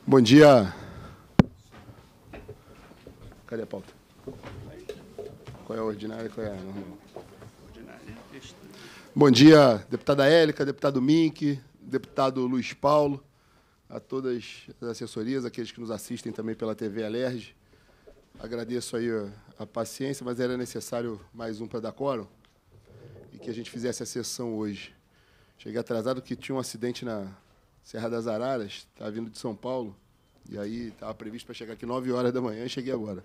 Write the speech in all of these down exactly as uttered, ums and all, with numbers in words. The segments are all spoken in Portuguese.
Bom dia. Cadê a pauta? Qual é a ordinária e qual é a normal? Bom dia, deputada Élica, deputado Mink, deputado Luiz Paulo, a todas as assessorias, aqueles que nos assistem também pela T V Alerj. Agradeço aí a, a paciência, mas era necessário mais um para dar quórum e que a gente fizesse a sessão hoje. Cheguei atrasado porque tinha um acidente na Serra das Araras, estava vindo de São Paulo, e aí estava previsto para chegar aqui nove horas da manhã e cheguei agora.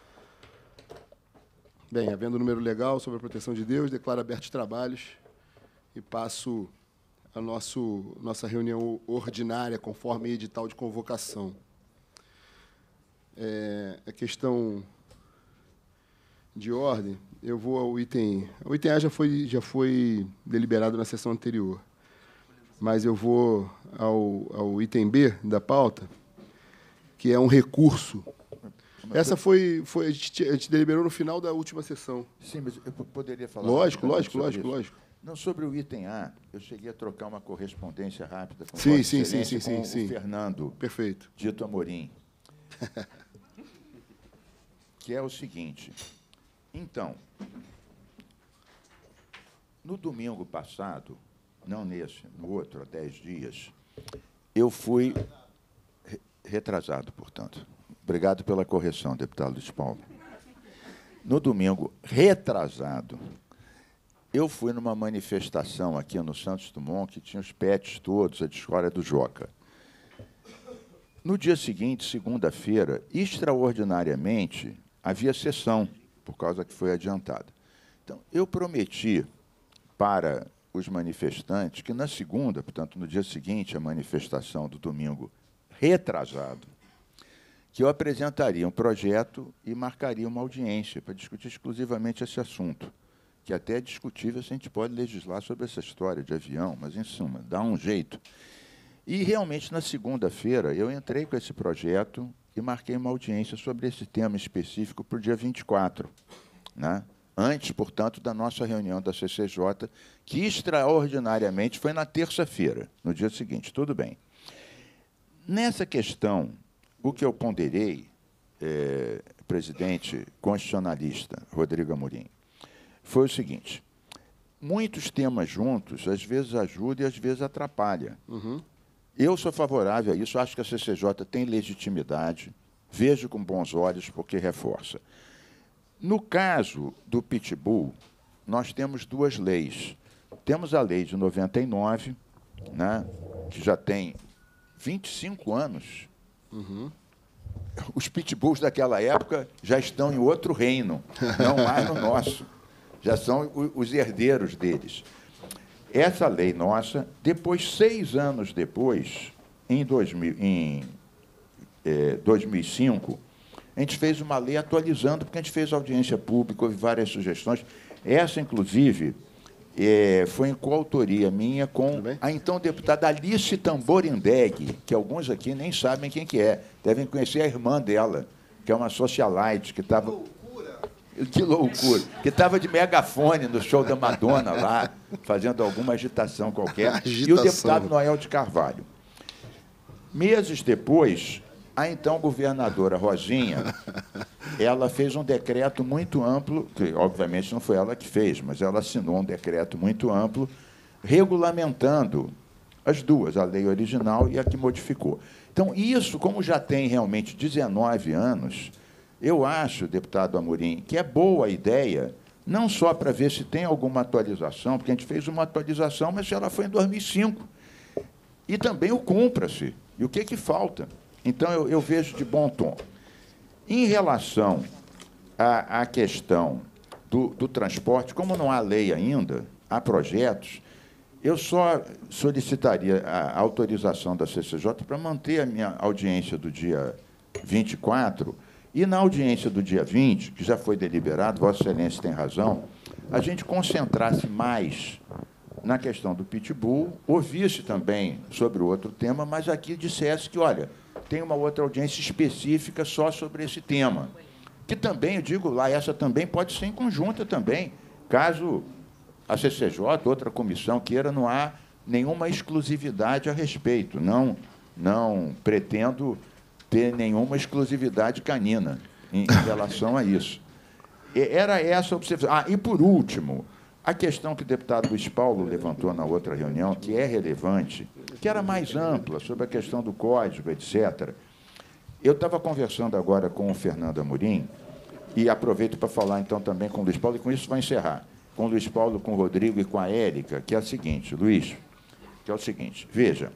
Bem, havendo número legal sobre a proteção de Deus, declaro abertos os trabalhos e passo a nosso, nossa reunião ordinária, conforme edital de convocação. É, a questão de ordem, eu vou ao item... O item A já foi, já foi deliberado na sessão anterior, mas eu vou ao, ao item B da pauta, que é um recurso. Essa foi, foi a, gente, a gente deliberou no final da última sessão. Sim, mas eu poderia falar... Lógico, lógico, lógico, isso. lógico. Não, sobre o item A, eu cheguei a trocar uma correspondência rápida com, sim, Vossa sim, sim, sim, com sim, o Fernando. Perfeito. Dito Amorim. Que é o seguinte. Então, no domingo passado, não nesse, no outro, há dez dias, eu fui retrasado, portanto. Obrigado pela correção, deputado Luiz Paulo. No domingo retrasado, eu fui numa manifestação aqui no Santos Dumont, que tinha os pets todos, a discórdia do Joca. No dia seguinte, segunda-feira, extraordinariamente, havia sessão, por causa que foi adiantada. Então, eu prometi para os manifestantes que, na segunda, portanto, no dia seguinte, a manifestação do domingo retrasado, que eu apresentaria um projeto e marcaria uma audiência para discutir exclusivamente esse assunto, que até é discutível se a gente pode legislar sobre essa história de avião, mas, em suma, dá um jeito. E, realmente, na segunda-feira, eu entrei com esse projeto e marquei uma audiência sobre esse tema específico para o dia vinte e quatro, né? Antes, portanto, da nossa reunião da C C J, que, extraordinariamente, foi na terça-feira, no dia seguinte. Tudo bem. Nessa questão, o que eu ponderei, é, presidente constitucionalista Rodrigo Amorim, foi o seguinte: muitos temas juntos, às vezes ajudam e às vezes atrapalham. Uhum. Eu sou favorável a isso, acho que a C C J tem legitimidade, vejo com bons olhos, porque reforça. No caso do Pitbull, nós temos duas leis. Temos a lei de noventa e nove, né, que já tem vinte e cinco anos. Uhum. Os pitbulls daquela época já estão em outro reino, não mais no nosso. Já são os herdeiros deles. Essa lei nossa, depois, seis anos depois, em, dois mil, em eh, dois mil e cinco, a gente fez uma lei atualizando, porque a gente fez audiência pública, houve várias sugestões. Essa, inclusive, eh, foi em coautoria minha com a então deputada Alice Tamborindeg, que alguns aqui nem sabem quem que é, devem conhecer a irmã dela, que é uma socialite, que estava... Que loucura! Que estava de megafone no show da Madonna lá, fazendo alguma agitação qualquer. Agitação. E o deputado Noel de Carvalho. Meses depois, a então governadora Rosinha, ela fez um decreto muito amplo, que obviamente não foi ela que fez, mas ela assinou um decreto muito amplo, regulamentando as duas, a lei original e a que modificou. Então, isso, como já tem realmente dezenove anos... Eu acho, deputado Amorim, que é boa a ideia, não só para ver se tem alguma atualização, porque a gente fez uma atualização, mas ela foi em dois mil e cinco. E também o cumpra-se. E o que, que falta? Então, eu, eu vejo de bom tom. Em relação à, à questão do, do transporte, como não há lei ainda, há projetos, eu só solicitaria a autorização da C C J para manter a minha audiência do dia vinte e quatro. E, na audiência do dia vinte, que já foi deliberado, Vossa Excelência tem razão, a gente concentrasse mais na questão do Pitbull, ouvisse também sobre o outro tema, mas aqui dissesse que, olha, tem uma outra audiência específica só sobre esse tema. Que também, eu digo lá, essa também pode ser em conjunta também, caso a C C J, outra comissão queira, não há nenhuma exclusividade a respeito. Não, não pretendo ter nenhuma exclusividade canina em, em relação a isso. E era essa a observação. Ah, e, por último, a questão que o deputado Luiz Paulo levantou na outra reunião, que é relevante, que era mais ampla, sobre a questão do código, etcétera. Eu estava conversando agora com o Fernando Amorim, e aproveito para falar, então, também com o Luiz Paulo, e com isso vai encerrar, com o Luiz Paulo, com o Rodrigo e com a Érica, que é o seguinte, Luiz, que é o seguinte, veja,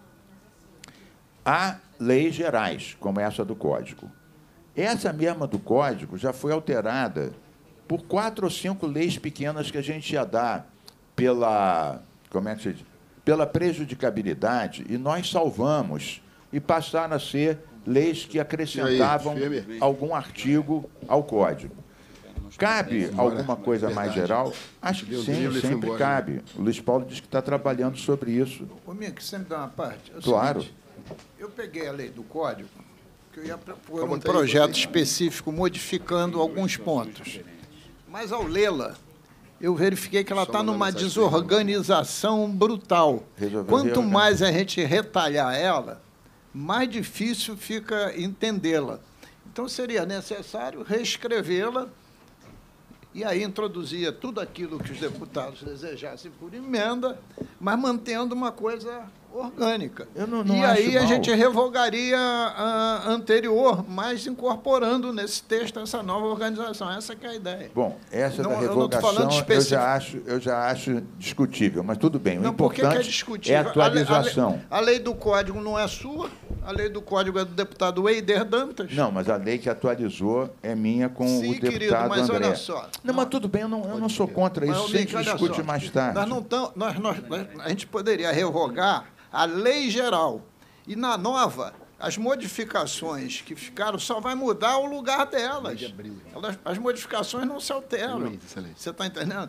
há leis gerais, como essa do Código. Essa mesma do Código já foi alterada por quatro ou cinco leis pequenas que a gente ia dar pela, como é que se diz? Pela prejudicabilidade, e nós salvamos, e passaram a ser leis que acrescentavam algum artigo ao Código. Cabe alguma coisa mais geral? Acho que sim, sempre cabe. O Luiz Paulo diz que está trabalhando sobre isso. Ô, minha, que sempre dá uma parte. É claro. Seguinte, eu peguei a lei do Código, que eu ia propor um projeto específico modificando alguns pontos. Mas, ao lê-la, eu verifiquei que ela está numa desorganização brutal. Quanto mais a gente retalhar ela, mais difícil fica entendê-la. Então, seria necessário reescrevê-la e aí introduzia tudo aquilo que os deputados desejassem por emenda, mas mantendo uma coisa orgânica. Eu não, não e aí acho a mal. gente revogaria a anterior, mas incorporando nesse texto essa nova organização. Essa que é a ideia. Bom, essa não, da revogação eu, eu, já acho, eu já acho discutível, mas tudo bem. O não, importante por que que é discutível? é a atualização. A lei, a, lei, a lei do Código não é sua, a lei do Código é do deputado Eider Dantas. Não, mas a lei que atualizou é minha com Sim, o deputado querido, mas André. olha só. Não, mas tudo bem, eu não, eu não sou contra isso, Mas, sempre discute só, mais tarde. Nós não tão, nós, nós, a gente poderia revogar a lei geral. E, na nova, as modificações que ficaram só vai mudar o lugar delas. Elas, as modificações não se alteram. Você está entendendo?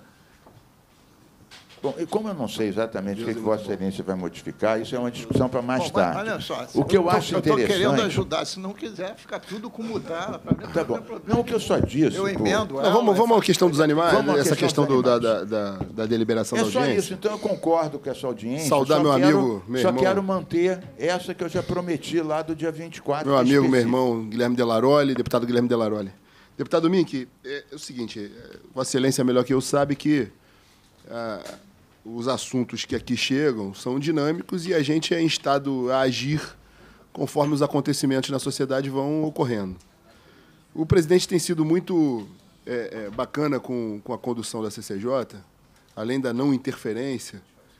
Bom, e como eu não sei exatamente o que, que Vossa Excelência vai modificar, isso é uma discussão para mais Bom, tarde. Olha só, o que eu, eu acho tô, interessante... Eu estou querendo ajudar. Se não quiser, fica tudo como está. Tá bom. Não, o que eu só disse... Eu emendo ela, Vamos, vamos à questão dos animais, vamos essa questão, questão do, da, da, da, da deliberação é da audiência. É só isso. Então, eu concordo com essa audiência. Saudar meu quero, amigo, meu Só irmão. quero manter essa que eu já prometi lá do dia vinte e quatro. Meu amigo, específico. meu irmão, Guilherme Delaroli, deputado Guilherme Delaroli. Deputado Mink, é, é o seguinte, é, Vossa Excelência, melhor que eu, sabe que ah, os assuntos que aqui chegam são dinâmicos e a gente é instado a agir conforme os acontecimentos na sociedade vão ocorrendo. O presidente tem sido muito é, é, bacana com, com a condução da C C J, além da não interferência,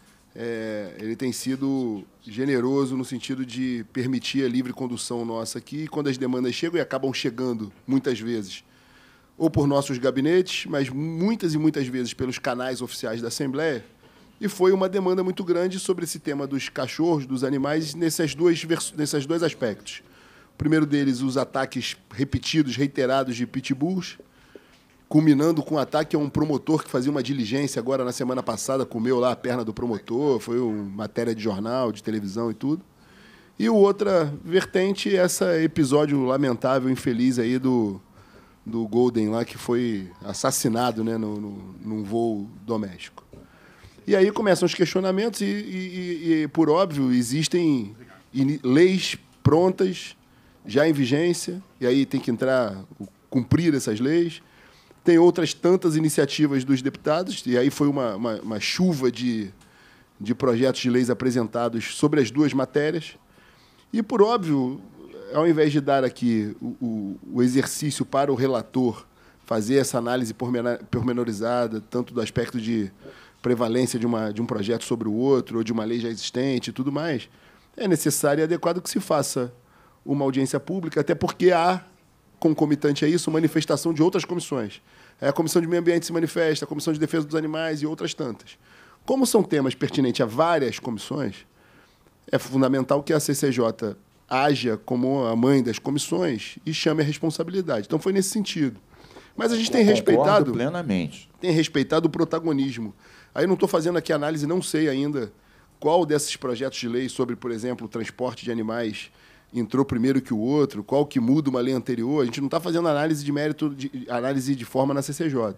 é, ele tem sido generoso no sentido de permitir a livre condução nossa aqui, e quando as demandas chegam, e acabam chegando muitas vezes, ou por nossos gabinetes, mas muitas e muitas vezes pelos canais oficiais da Assembleia, e foi uma demanda muito grande sobre esse tema dos cachorros, dos animais, nesses dois, nesses dois aspectos. O primeiro deles, os ataques repetidos, reiterados de pitbulls, culminando com um ataque a um promotor que fazia uma diligência agora na semana passada, comeu lá a perna do promotor, foi uma matéria de jornal, de televisão e tudo. E o outra vertente, esse episódio lamentável, infeliz aí do, do Golden lá, que foi assassinado, né, no, no, num voo doméstico. E aí começam os questionamentos e, e, e por óbvio, existem leis prontas, já em vigência, e aí tem que entrar, cumprir essas leis. Tem outras tantas iniciativas dos deputados, e aí foi uma, uma, uma chuva de, de projetos de leis apresentados sobre as duas matérias. E, por óbvio, ao invés de dar aqui o, o, o exercício para o relator fazer essa análise pormenorizada, tanto do aspecto de prevalência de, uma, de um projeto sobre o outro, ou de uma lei já existente e tudo mais, é necessário e adequado que se faça uma audiência pública, até porque há, concomitante a isso, manifestação de outras comissões. A Comissão de Meio Ambiente se manifesta, a Comissão de Defesa dos Animais e outras tantas. Como são temas pertinentes a várias comissões, é fundamental que a C C J haja como a mãe das comissões e chame a responsabilidade. Então, foi nesse sentido. Mas a gente tem respeitado, plenamente. tem respeitado o protagonismo. Aí não estou fazendo aqui análise, não sei ainda qual desses projetos de lei sobre, por exemplo, o transporte de animais entrou primeiro que o outro, qual que muda uma lei anterior. A gente não está fazendo análise de mérito, de, análise de forma na C C J.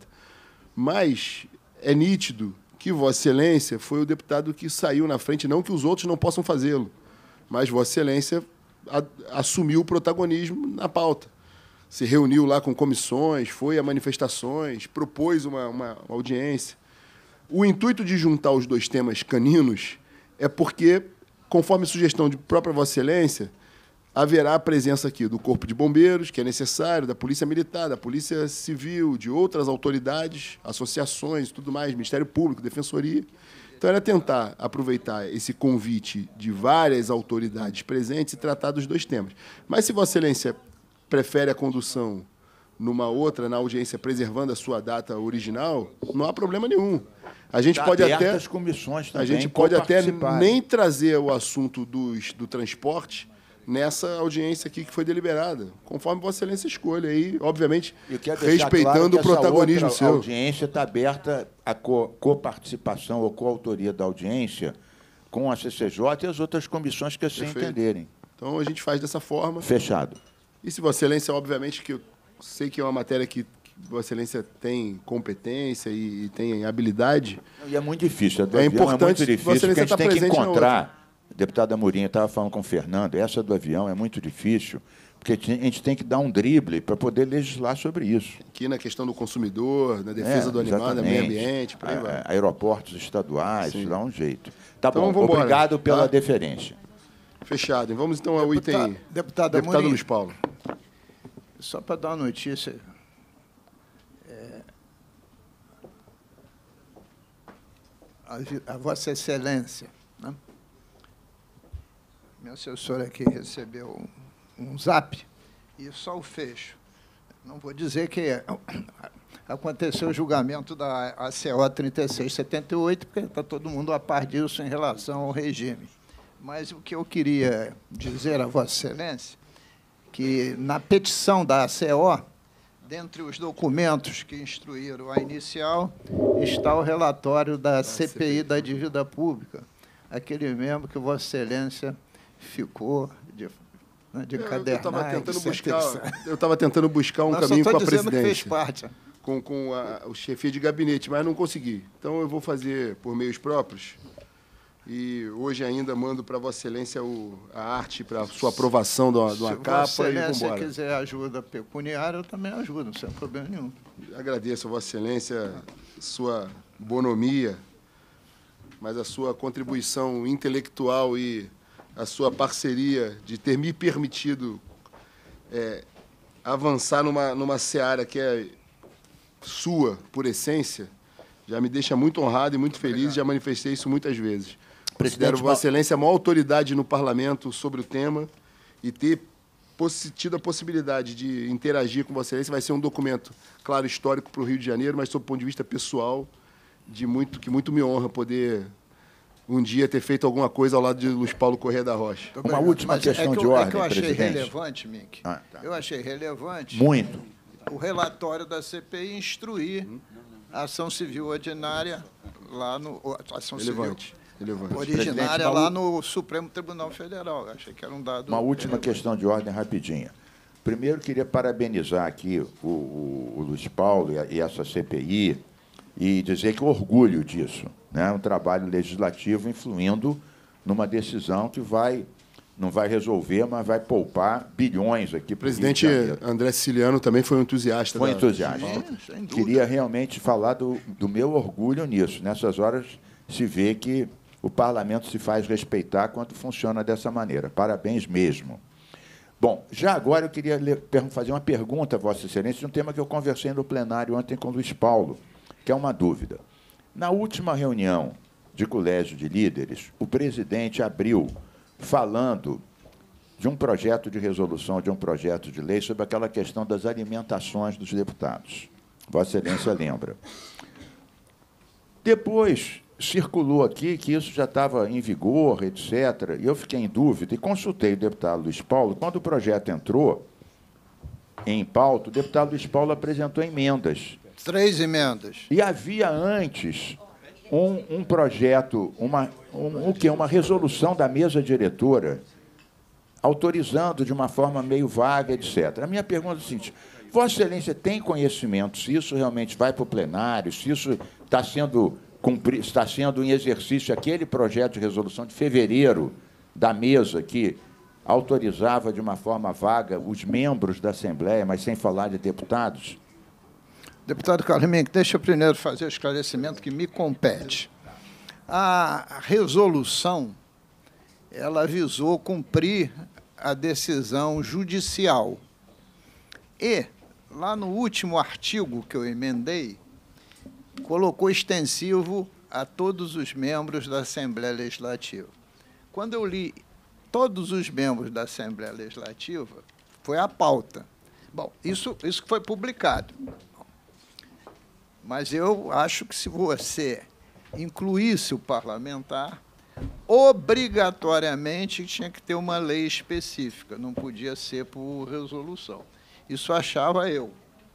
Mas é nítido que Vossa Excelência foi o deputado que saiu na frente, não que os outros não possam fazê-lo, mas Vossa Excelência a, assumiu o protagonismo na pauta. Se reuniu lá com comissões, foi a manifestações, propôs uma, uma, uma audiência. O intuito de juntar os dois temas caninos é porque, conforme sugestão de própria Vossa Excelência, haverá a presença aqui do Corpo de Bombeiros, que é necessário, da Polícia Militar, da Polícia Civil, de outras autoridades, associações, tudo mais, Ministério Público, Defensoria. Então, era tentar aproveitar esse convite de várias autoridades presentes e tratar dos dois temas. Mas, se Vossa Excelência prefere a condução numa outra, na audiência, preservando a sua data original, não há problema nenhum. A gente tá pode até as comissões também, a gente pode até nem trazer o assunto dos, do transporte nessa audiência aqui que foi deliberada, conforme Vossa Excelência escolha. Aí, obviamente, respeitando claro o protagonismo seu. A audiência está aberta à coparticipação ou coautoria da audiência com a C C J e as outras comissões que assim Perfeito. entenderem. Então, a gente faz dessa forma. Fechado. E se Vossa Excelência, obviamente, que eu sei que é uma matéria que Vossa Excelência tem competência e, e tem habilidade. E é muito difícil. É importante. É muito difícil, Vossa Excelência porque a gente tá tem que encontrar. A deputada Amorim estava falando com o Fernando, essa do avião é muito difícil, porque a gente tem que dar um drible para poder legislar sobre isso. Aqui na questão do consumidor, na defesa é, do animal, do meio ambiente, por aí vai. Aeroportos estaduais, Sim. dá um jeito. Tá então, bom, obrigado pela tá? deferência. Fechado. Vamos então ao Deputado, item. Deputado, deputado Amorim, Luiz Paulo. Só para dar uma notícia. É, a, a Vossa Excelência, né? Meu assessor aqui recebeu um zap e só o fecho. Não vou dizer que aconteceu o julgamento da A C O trinta e seis setenta e oito, porque está todo mundo a par disso em relação ao regime. Mas o que eu queria dizer a Vossa Excelência, que na petição da A C O, dentre os documentos que instruíram a inicial, está o relatório da C P I da dívida pública, aquele mesmo que Vossa Excelência ficou de, né, de cadernar. Eu estava tentando buscar, eu estava tentando buscar um caminho com a presidência, que fez parte. com, com a, o chefia de gabinete, mas não consegui. Então eu vou fazer por meios próprios. E hoje ainda mando para Vossa Excelência o, a arte para sua aprovação de uma, de uma Se capa Vossa e vamos embora. Se quiser ajuda pecuniária, eu também ajudo, não tem problema nenhum. Agradeço a Vossa Excelência sua bonomia, mas a sua contribuição intelectual e a sua parceria de ter me permitido é, avançar numa, numa seara que é sua, por essência, já me deixa muito honrado e muito feliz, já manifestei isso muitas vezes. Considero Vossa Excelência a maior autoridade no Parlamento sobre o tema e ter tido a possibilidade de interagir com Vossa Excelência vai ser um documento, claro, histórico para o Rio de Janeiro, mas, sob o ponto de vista pessoal, de muito, que muito me honra poder um dia ter feito alguma coisa ao lado de Luiz Paulo Corrêa da Rocha. Uma última mas questão é que de eu, ordem, é que eu achei presidente. relevante, Mink. Ah, tá. Eu achei relevante muito o relatório da C P I instruir a ação civil ordinária lá no... Ação relevante. Civil relevante. ordinária lá no Supremo Tribunal Federal. Eu achei que era um dado... Uma última relevante. questão de ordem rapidinha. Primeiro, queria parabenizar aqui o, o, o Luiz Paulo e, a, e essa C P I e dizer que orgulho disso. Né? Um trabalho legislativo influindo numa decisão que vai, não vai resolver, mas vai poupar bilhões aqui. O presidente André Siciliano também foi um entusiasta. Foi da... entusiasta. Sim, Queria realmente falar do, do meu orgulho nisso. Nessas horas se vê que o parlamento se faz respeitar quando funciona dessa maneira. Parabéns mesmo. Bom, já agora eu queria fazer uma pergunta a Vossa Excelência de um tema que eu conversei no plenário ontem com o Luiz Paulo, que é uma dúvida. Na última reunião de colégio de líderes, o presidente abriu falando de um projeto de resolução, de um projeto de lei sobre aquela questão das alimentações dos deputados. Vossa Excelência lembra. Depois circulou aqui que isso já estava em vigor, etcétera, e eu fiquei em dúvida e consultei o deputado Luiz Paulo. Quando o projeto entrou em pauta, o deputado Luiz Paulo apresentou emendas. Três emendas. E havia antes um, um projeto, uma, um, o quê? Uma resolução da mesa diretora autorizando de uma forma meio vaga, etcétera. A minha pergunta é a seguinte: Vossa Excelência tem conhecimento se isso realmente vai para o plenário, se isso está sendo, cumpri, está sendo em exercício aquele projeto de resolução de fevereiro da mesa que autorizava de uma forma vaga os membros da Assembleia, mas sem falar de deputados? Deputado Carlos Menck, deixa eu primeiro fazer o esclarecimento que me compete. A resolução, ela visou cumprir a decisão judicial. E, lá no último artigo que eu emendei, colocou extensivo a todos os membros da Assembleia Legislativa. Quando eu li todos os membros da Assembleia Legislativa, foi a pauta. Bom, isso, isso foi publicado. Mas eu acho que se você incluísse o parlamentar, obrigatoriamente tinha que ter uma lei específica, não podia ser por resolução. Isso achava eu.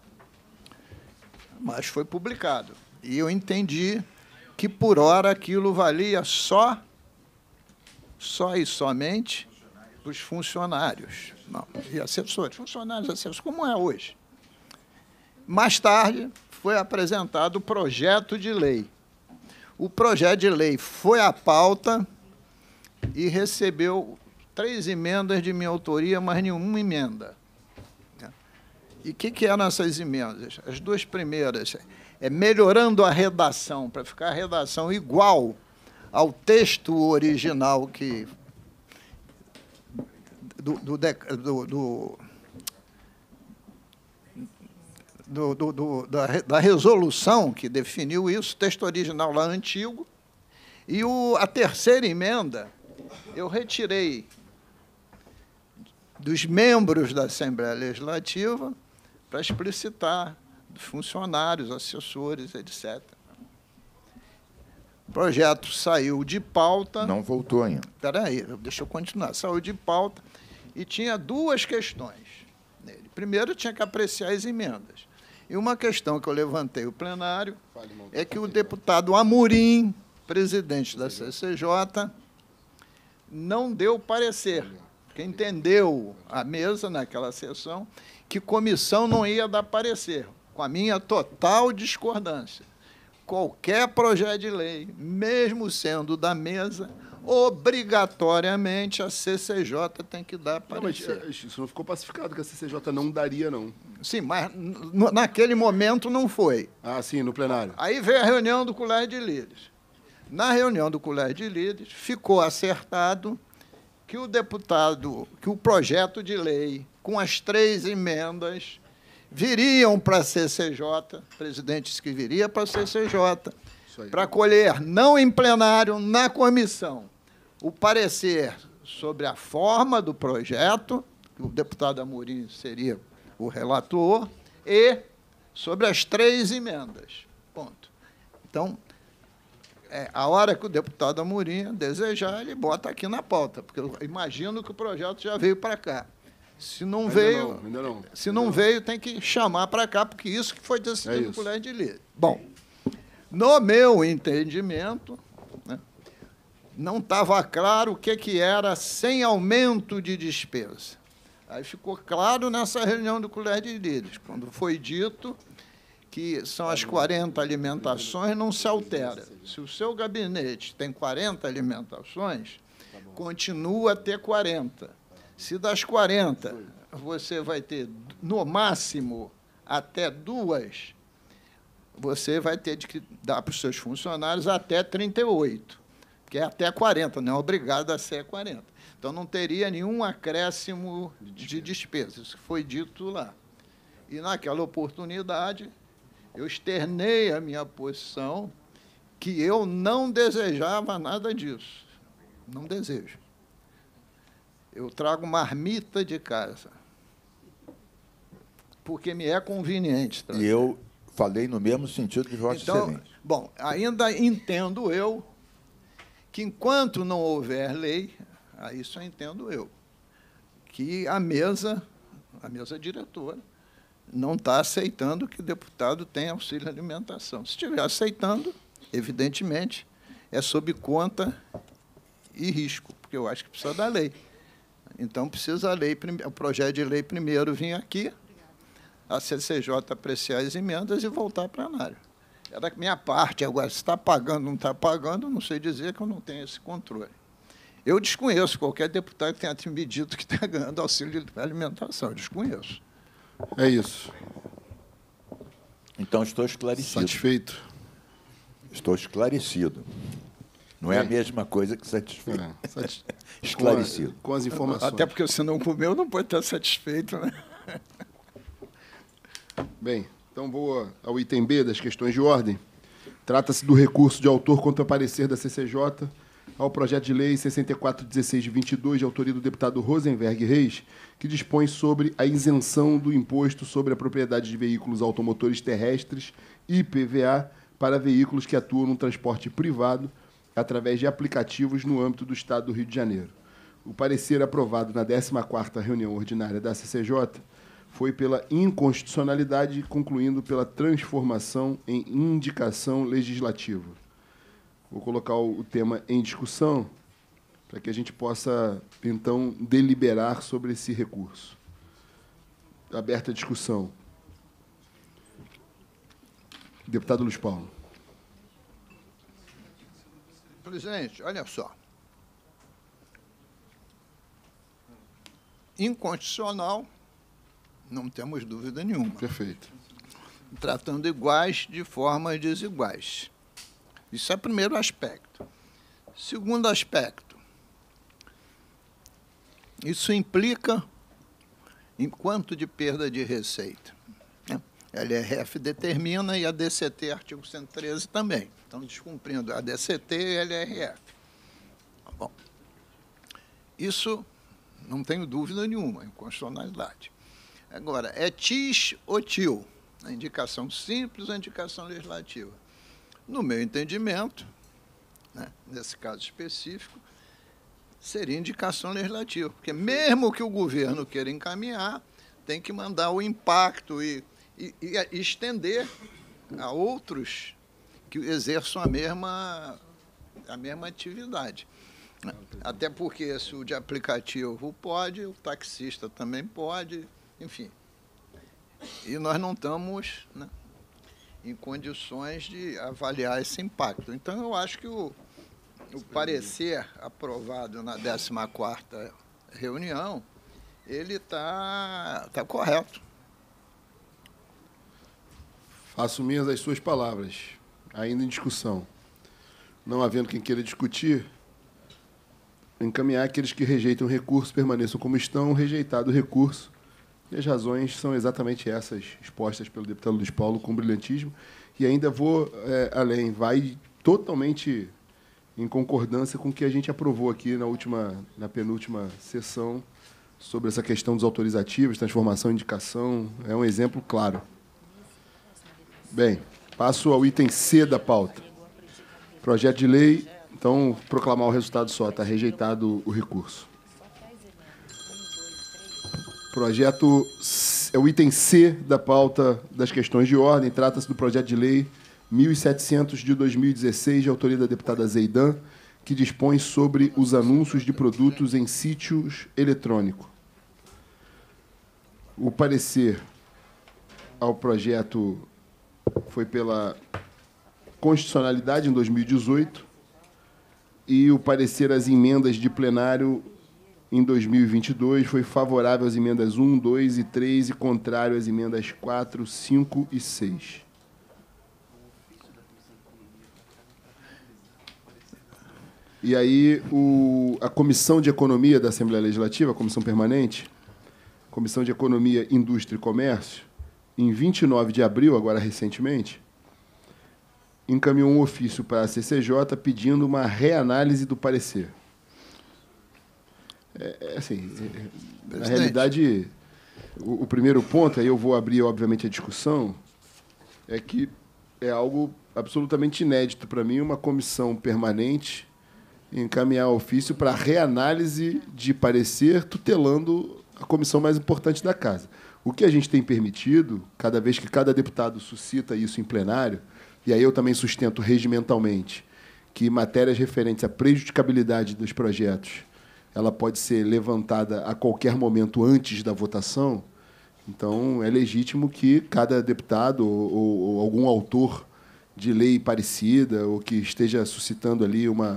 Mas foi publicado. E eu entendi que, por hora, aquilo valia só, só e somente os funcionários. Não, e assessores, funcionários, assessores, como é hoje. Mais tarde, foi apresentado o projeto de lei. O projeto de lei foi à pauta e recebeu três emendas de minha autoria, mas nenhuma emenda. E o que, que eram essas emendas? As duas primeiras é melhorando a redação, para ficar a redação igual ao texto original que do, do, do, do Do, do, do, da, da resolução que definiu isso, texto original lá antigo, e o, a terceira emenda eu retirei dos membros da Assembleia Legislativa para explicitar dos funcionários, assessores, etcétera. O projeto saiu de pauta... Não voltou ainda. Espera aí, deixa eu continuar. Saiu de pauta e tinha duas questões nele. Primeiro, tinha que apreciar as emendas. E uma questão que eu levantei no plenário é que o deputado Amorim, presidente da C C J, não deu parecer, porque entendeu a mesa naquela sessão que comissão não ia dar parecer, com a minha total discordância. Qualquer projeto de lei, mesmo sendo da mesa, obrigatoriamente a C C J tem que dar parecer. Não, mas isso não ficou pacificado, que a C C J não daria, não. Sim, mas naquele momento não foi. Ah, sim, no plenário. Aí veio a reunião do Colégio de Líderes. Na reunião do Colégio de Líderes, ficou acertado que o deputado, que o projeto de lei, com as três emendas, viriam para a C C J, o presidente disse que viria para a C C J, para colher, não em plenário, na comissão, o parecer sobre a forma do projeto, que o deputado Amorim seria o relator, e sobre as três emendas. Ponto. Então, é, a hora que o deputado Amorim desejar, ele bota aqui na pauta, porque eu imagino que o projeto já veio para cá. Se não ainda veio, não, ainda não. se não veio, tem que chamar para cá, porque isso que foi decidido no Colégio de Líderes. Bom, no meu entendimento, né, não estava claro o que, que era sem aumento de despesa. Aí ficou claro nessa reunião do Colégio de Líderes, quando foi dito que são as quarenta alimentações, não se altera. Se o seu gabinete tem quarenta alimentações, continua a ter quarenta. Se das quarenta você vai ter, no máximo, até duas, você vai ter de dar para os seus funcionários até trinta e oito, que é até quarenta, não é obrigado a ser quarenta. Então, não teria nenhum acréscimo de despesas, isso foi dito lá. E, naquela oportunidade, eu externei a minha posição que eu não desejava nada disso. Não desejo. Eu trago marmita de casa, porque me é conveniente trazer. E eu falei no mesmo sentido de Vossa então, Excelência. Bom, ainda entendo eu que, enquanto não houver lei, aí isso eu entendo eu, que a mesa, a mesa diretora, não está aceitando que o deputado tenha auxílio alimentação. Se estiver aceitando, evidentemente, é sob conta e risco, porque eu acho que precisa da lei. Então, precisa a lei, o projeto de lei primeiro vir aqui, a C C J apreciar as emendas e voltar para a plenário. Era a minha parte. Agora, se está pagando ou não está pagando, não sei dizer, que eu não tenho esse controle. Eu desconheço qualquer deputado que tenha me dito que está ganhando auxílio de alimentação. Eu desconheço. É isso. Então, estou esclarecido. Satisfeito? Estou esclarecido. Não é a mesma coisa que satisfeito. É, satis... Esclarecido. Com, a, com as informações. Até porque você não comeu, não pode estar satisfeito, né? Bem, então vou ao item B das questões de ordem. Trata-se do recurso de autor contra parecer da C C J ao projeto de lei sessenta e quatro dezesseis de vinte e dois, de autoria do deputado Rosenberg Reis, que dispõe sobre a isenção do imposto sobre a propriedade de veículos automotores terrestres, I P V A, para veículos que atuam no transporte privado através de aplicativos no âmbito do Estado do Rio de Janeiro. O parecer aprovado na décima quarta reunião ordinária da C C J foi pela inconstitucionalidade, concluindo pela transformação em indicação legislativa. Vou colocar o tema em discussão para que a gente possa, então, deliberar sobre esse recurso. Aberta a discussão. Deputado Luiz Paulo. Presidente, olha só. Inconstitucional, não temos dúvida nenhuma. Perfeito. Tratando iguais de formas desiguais. Isso é o primeiro aspecto. Segundo aspecto, isso implica em quanto de perda de receita. A L R F determina e a D C T, artigo cento e treze, também. Estão descumprindo a D C T e a L R F. Bom, isso não tenho dúvida nenhuma, inconstitucionalidade. Agora, é tis ou tio, a indicação simples ou a indicação legislativa. No meu entendimento, né, nesse caso específico, seria indicação legislativa, porque mesmo que o governo queira encaminhar, tem que mandar o impacto e, e, e estender a outros que exerçam a mesma, a mesma atividade. Até porque se o de aplicativo pode, o taxista também pode, enfim. E nós não estamos, né, em condições de avaliar esse impacto. Então, eu acho que o, o parecer aprovado na décima quarta reunião, ele está tá correto. Faço minhas as suas palavras, ainda em discussão. Não havendo quem queira discutir, encaminhar aqueles que rejeitam o recurso permaneçam como estão, rejeitado o recurso. E as razões são exatamente essas, expostas pelo deputado Luiz Paulo com brilhantismo. E ainda vou é, além, vai totalmente em concordância com o que a gente aprovou aqui na, última, na penúltima sessão sobre essa questão dos autorizativos, transformação em indicação. É um exemplo claro. Bem, passo ao item C da pauta. Projeto de lei, então, proclamar o resultado só, está rejeitado o recurso. Projeto é o item C da pauta das questões de ordem. Trata-se do projeto de lei mil e setecentos de dois mil e dezesseis, de autoria da deputada Zeidan, que dispõe sobre os anúncios de produtos em sítios eletrônicos. O parecer ao projeto foi pela constitucionalidade em dois mil e dezoito e o parecer às emendas de plenário em dois mil e vinte e dois foi favorável às emendas um, dois e três e contrário às emendas quatro, cinco e seis. E aí, o, a Comissão de Economia da Assembleia Legislativa, a Comissão Permanente, Comissão de Economia, Indústria e Comércio, em vinte e nove de abril, agora recentemente, encaminhou um ofício para a C C J pedindo uma reanálise do parecer. É, é assim, é, na realidade, o, o primeiro ponto, aí eu vou abrir, obviamente, a discussão, é que é algo absolutamente inédito para mim, uma comissão permanente encaminhar ofício para reanálise de parecer, tutelando a comissão mais importante da Casa. O que a gente tem permitido, cada vez que cada deputado suscita isso em plenário, e aí eu também sustento regimentalmente que matérias referentes à prejudicabilidade dos projetos ela pode ser levantada a qualquer momento antes da votação, então é legítimo que cada deputado ou, ou, ou algum autor de lei parecida ou que esteja suscitando ali uma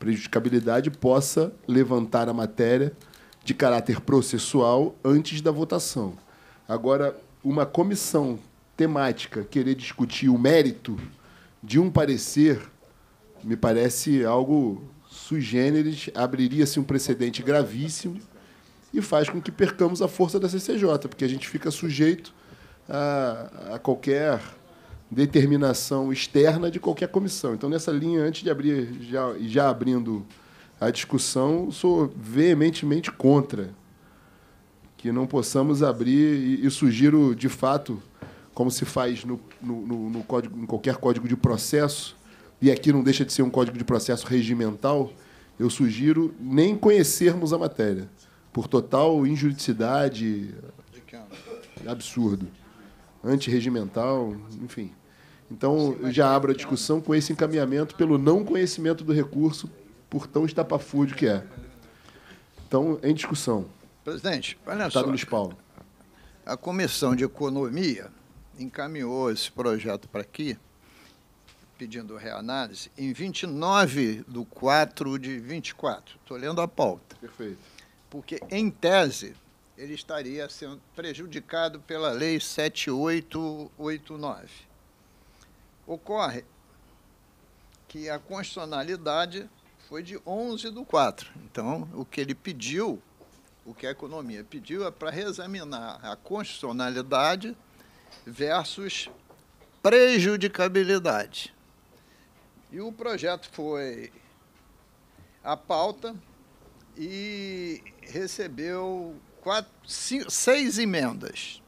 prejudicabilidade possa levantar a matéria de caráter processual antes da votação. Agora, uma comissão temática querer discutir o mérito de um parecer me parece algo sui generis, abriria-se um precedente gravíssimo e faz com que percamos a força da C C J, porque a gente fica sujeito a, a qualquer determinação externa de qualquer comissão. Então, nessa linha, antes de abrir, já, já abrindo a discussão, sou veementemente contra que não possamos abrir e, e sugiro, de fato, como se faz no, no, no, no código, em qualquer código de processo, e aqui não deixa de ser um código de processo regimental, eu sugiro nem conhecermos a matéria, por total injuridicidade, absurdo, antirregimental, enfim. Então, eu já abro a discussão com esse encaminhamento pelo não conhecimento do recurso, por tão estapafúrdio que é. Então, em discussão. Presidente, olha Deputado só. Luiz Paulo. A Comissão de Economia encaminhou esse projeto para aqui, pedindo reanálise, em vinte e nove de quatro de vinte e quatro. Estou lendo a pauta. Perfeito. Porque, em tese, ele estaria sendo prejudicado pela Lei sete mil oitocentos e oitenta e nove. Ocorre que a constitucionalidade foi de onze de quatro. Então, o que ele pediu, o que a economia pediu, é para reexaminar a constitucionalidade versus prejudicabilidade. E o projeto foi à pauta e recebeu quatro, cinco, seis emendas.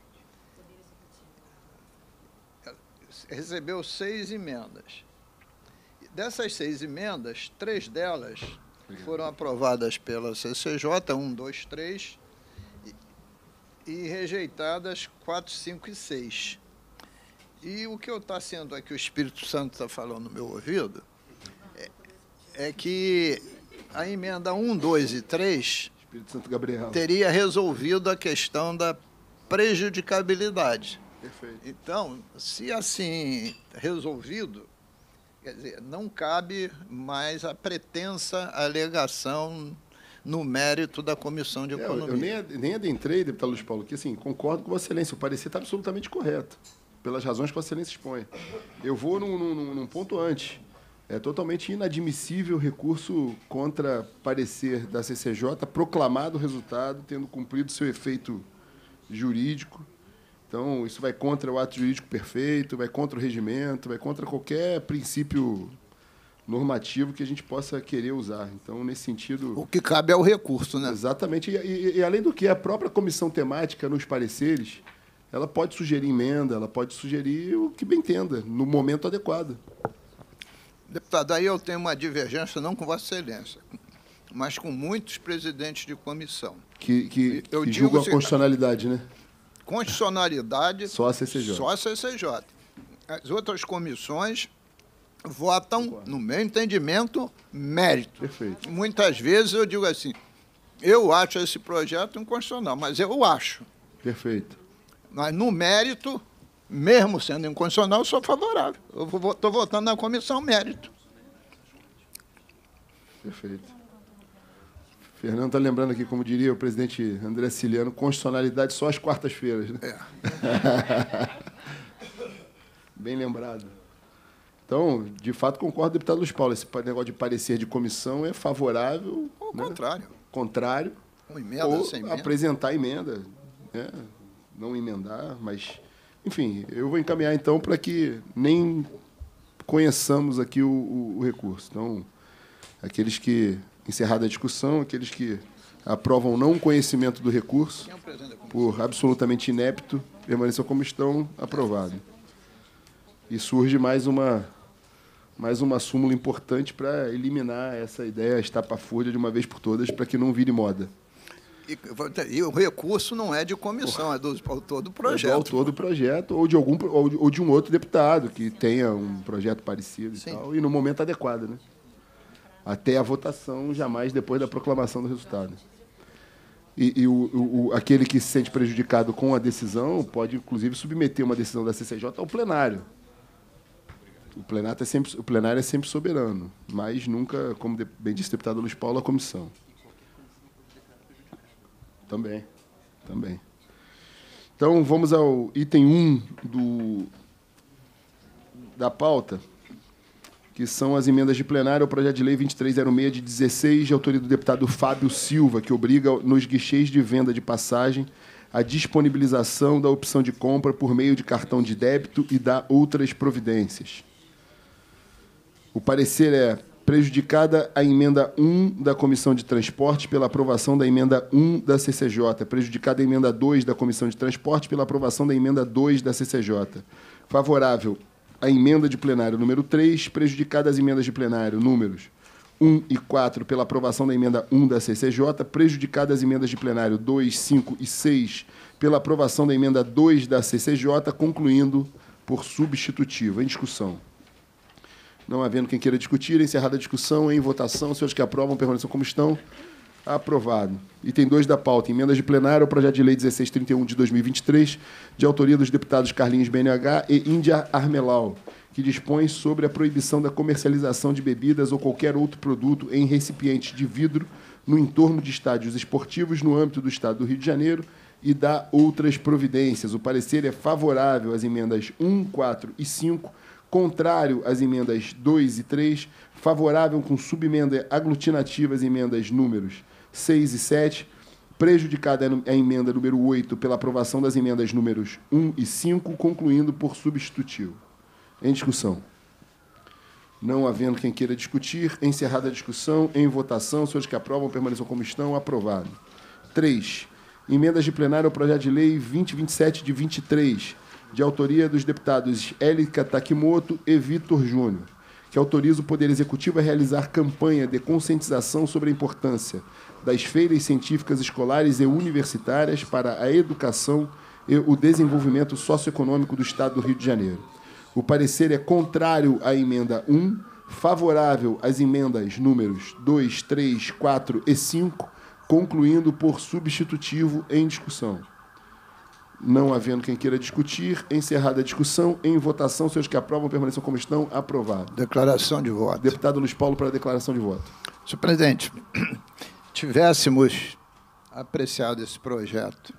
Recebeu seis emendas. Dessas seis emendas, três delas foram aprovadas pela C C J, um, dois, três, e, e rejeitadas quatro, cinco e seis. E o que está sendo aqui, o Espírito Santo está falando no meu ouvido, é, é que a emenda um, dois e três Espírito Santo Gabriel teria resolvido a questão da prejudicabilidade. Perfeito. Então, se assim resolvido, quer dizer, não cabe mais a pretensa alegação no mérito da Comissão de É, Economia. eu nem, nem adentrei, deputado Luiz Paulo, que assim, concordo com Vossa Excelência, o parecer está absolutamente correto, pelas razões que Vossa Excelência expõe. Eu vou num, num, num ponto antes. É totalmente inadmissível o recurso contra parecer da C C J, proclamado o resultado, tendo cumprido seu efeito jurídico. Então, isso vai contra o ato jurídico perfeito, vai contra o regimento, vai contra qualquer princípio normativo que a gente possa querer usar. Então, nesse sentido... O que cabe é o recurso, né? Exatamente. E, e, e, além do que, a própria comissão temática, nos pareceres, ela pode sugerir emenda, ela pode sugerir o que bem entenda, no momento adequado. Deputado, aí eu tenho uma divergência, não com Vossa Excelência, mas com muitos presidentes de comissão. Que, que, Eu que digo julgam a se- constitucionalidade, né? Constitucionalidade... Só a C C J. Só a C C J. As outras comissões votam, no meu entendimento, mérito. Perfeito. Muitas vezes eu digo assim, eu acho esse projeto inconstitucional, mas eu acho. Perfeito. Mas no mérito, mesmo sendo inconstitucional, eu sou favorável. Eu estou votando na comissão mérito. Perfeito. Fernando está lembrando aqui, como diria o presidente André Ciliano, constitucionalidade só às quartas-feiras. Né? É. Bem lembrado. Então, de fato, concordo, deputado Luiz Paulo. Esse negócio de parecer de comissão é favorável. Ao né? contrário. Contrário. Uma emenda ou sem emenda. apresentar emenda. Né? Não emendar, mas... Enfim, eu vou encaminhar, então, para que nem conheçamos aqui o, o, o recurso. Então, aqueles que... Encerrada a discussão, aqueles que aprovam não conhecimento do recurso, Quem é o presidente da comissão? por absolutamente inepto, permaneçam como estão, aprovado. E surge mais uma, mais uma súmula importante para eliminar essa ideia estapafúrdia de uma vez por todas, para que não vire moda. E, e o recurso não é de comissão, é do autor do projeto. É do autor do projeto, ou de, algum, ou de, ou de um outro deputado que tenha um projeto parecido e Sim. tal, e no momento adequado, né? Até a votação, jamais depois da proclamação do resultado. E, e o, o, aquele que se sente prejudicado com a decisão pode, inclusive, submeter uma decisão da C C J ao plenário. O plenário, é sempre, o plenário é sempre soberano, mas nunca, como bem disse o deputado Luiz Paulo, a comissão. Também, também. Então, vamos ao item um do, da pauta, que são as emendas de plenário ao projeto de lei vinte e três zero seis, de dezesseis, de autoria do deputado Fábio Silva, que obriga, nos guichês de venda de passagem, a disponibilização da opção de compra por meio de cartão de débito e dá outras providências. O parecer é prejudicada a emenda um da Comissão de Transporte pela aprovação da emenda um da C C J, prejudicada a emenda dois da Comissão de Transporte pela aprovação da emenda dois da C C J. Favorável a emenda de plenário número três, prejudicada as emendas de plenário números um e quatro pela aprovação da emenda um da C C J, prejudicada as emendas de plenário dois, cinco e seis pela aprovação da emenda dois da C C J, concluindo por substitutivo. Em discussão. Não havendo quem queira discutir, encerrada a discussão, em votação, os senhores que aprovam permaneçam como estão. Aprovado. Item dois da pauta, emendas de plenário ao projeto de lei dezesseis trinta e um de dois mil e vinte e três, de autoria dos deputados Carlinhos B N H e Índia Armelau, que dispõe sobre a proibição da comercialização de bebidas ou qualquer outro produto em recipientes de vidro no entorno de estádios esportivos no âmbito do Estado do Rio de Janeiro e dá outras providências. O parecer é favorável às emendas um, quatro e cinco, contrário às emendas dois e três, favorável com subemenda aglutinativa às emendas números seis e sete, prejudicada a emenda número oito pela aprovação das emendas números um e cinco, concluindo por substitutivo. Em discussão. Não havendo quem queira discutir, encerrada a discussão, em votação, os senhores que aprovam permaneçam como estão, aprovado. três. Emendas de plenário ao projeto de lei vinte e vinte e sete de vinte e três, de autoria dos deputados Élica Takimoto e Vitor Júnior, que autoriza o Poder Executivo a realizar campanha de conscientização sobre a importância das feiras científicas escolares e universitárias para a educação e o desenvolvimento socioeconômico do Estado do Rio de Janeiro. O parecer é contrário à emenda um, favorável às emendas números dois, três, quatro e cinco, concluindo por substitutivo em discussão. Não havendo quem queira discutir, encerrada a discussão, em votação, os senhores que aprovam permaneçam como estão, aprovado. Declaração de voto. Deputado Luiz Paulo, para a declaração de voto. Senhor presidente, tivéssemos apreciado esse projeto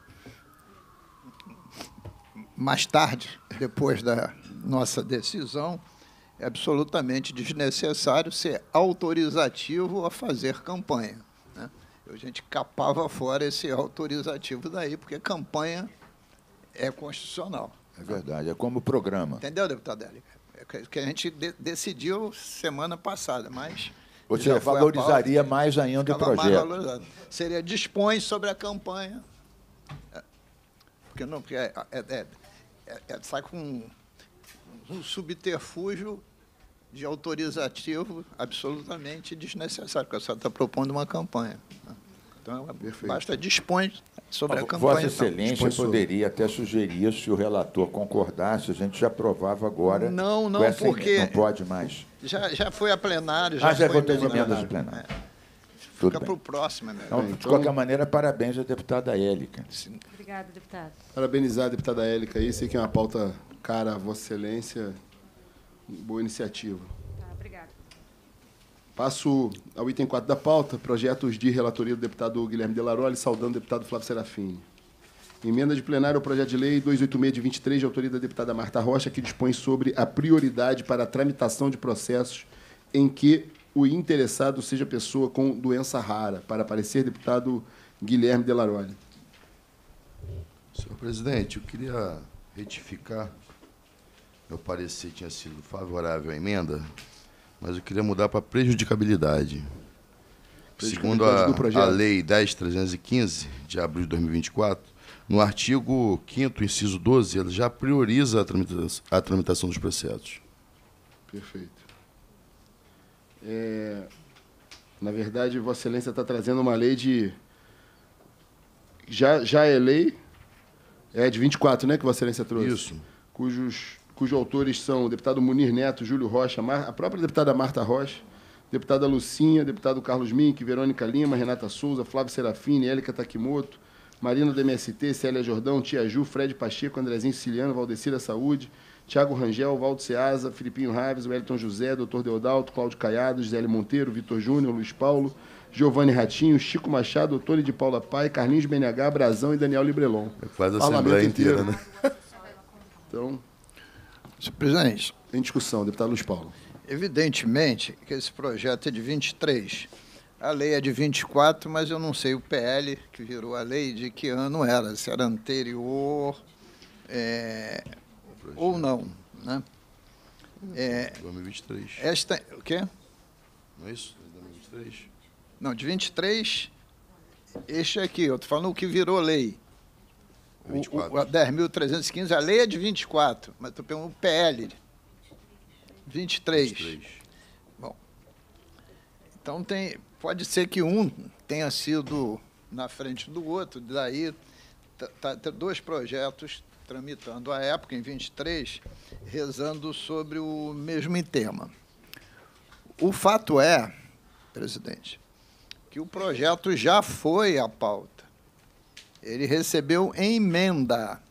mais tarde, depois da nossa decisão, é absolutamente desnecessário ser autorizativo a fazer campanha, né? A gente capava fora esse autorizativo daí, porque campanha é constitucional. É verdade, é como programa. Entendeu, deputado Élica? É que a gente de decidiu semana passada, mas... Ou seja, valorizaria pauta, mais ainda o projeto. Seria dispõe sobre a campanha. Porque não, porque é, é, é, é, sai com um subterfúgio de autorizativo absolutamente desnecessário, porque você está propondo uma campanha. Então, perfeito. Basta dispõe sobre a campanha. Vossa Excelência então, poderia até sugerir, se o relator concordasse, a gente já aprovava agora. Não, não, porque... Não pode mais. Já, já foi a plenário. Já ah, já foi votou as emendas de plenário. É. Fica para o próximo. Né? Então, de qualquer maneira, parabéns à deputada Élica. Sim. Obrigada, deputado. Parabenizar a deputada Élica aí. Sei que é uma pauta cara a Vossa Excelência. Boa iniciativa. Tá, obrigada. Passo ao item quatro da pauta, projetos de relatoria do deputado Guilherme Delaroli, saudando o deputado Flávio Serafini. Emenda de plenário ao projeto de lei duzentos e oitenta e seis de vinte e três, de autoria da deputada Marta Rocha, que dispõe sobre a prioridade para a tramitação de processos em que o interessado seja pessoa com doença rara. Para parecer, deputado Guilherme Delaroli. Senhor presidente, eu queria retificar. Meu parecer tinha sido favorável à emenda, mas eu queria mudar para prejudicabilidade. Segundo a, a Lei dez mil trezentos e quinze, de abril de dois mil e vinte e quatro, no artigo quinto, inciso doze, ela já prioriza a tramitação, a tramitação dos processos. Perfeito. É, na verdade, Vossa Excelência está trazendo uma lei de... Já, já é lei, é de vinte e quatro, né, que Vossa Excelência trouxe? Isso. Cujos, cujos autores são o deputado Munir Neto, Júlio Rocha, a própria deputada Marta Rocha, deputada Lucinha, deputado Carlos Mink, Verônica Lima, Renata Souza, Flávio Serafini, Élica Takimoto, Marina do M S T, Célia Jordão, Tia Ju, Fred Pacheco, Andrezinho Siciliano, Valdecira Saúde, Tiago Rangel, Valdo Ceasa, Filipinho Raves, Wellington José, doutor Deodalto, Cláudio Caiado, Gisele Monteiro, Vitor Júnior, Luiz Paulo, Giovanni Ratinho, Chico Machado, Tony de Paula Pai, Carlinhos B N H, Brazão e Daniel Librelon. É quase a Assembleia inteira, né? Então, senhor presidente, em discussão, deputado Luiz Paulo. evidentemente que esse projeto é de vinte e três. A lei é de vinte e quatro, mas eu não sei o P L, que virou a lei, de que ano era, se era anterior é, ou não. Né? É, dois mil e vinte e três. Esta, o quê? Não é isso? dois mil e vinte e três? Não, de vinte e três, este aqui, eu estou falando o que virou lei. vinte e quatro. O, o, a dez mil trezentos e quinze, a lei é de vinte e quatro, mas estou pegando o P L, vinte e três. vinte e três. Bom, então tem, pode ser que um tenha sido na frente do outro, daí tá, tá dois projetos tramitando à época, em vinte e três, rezando sobre o mesmo tema. O fato é, presidente, que o projeto já foi à pauta. Ele recebeu emenda.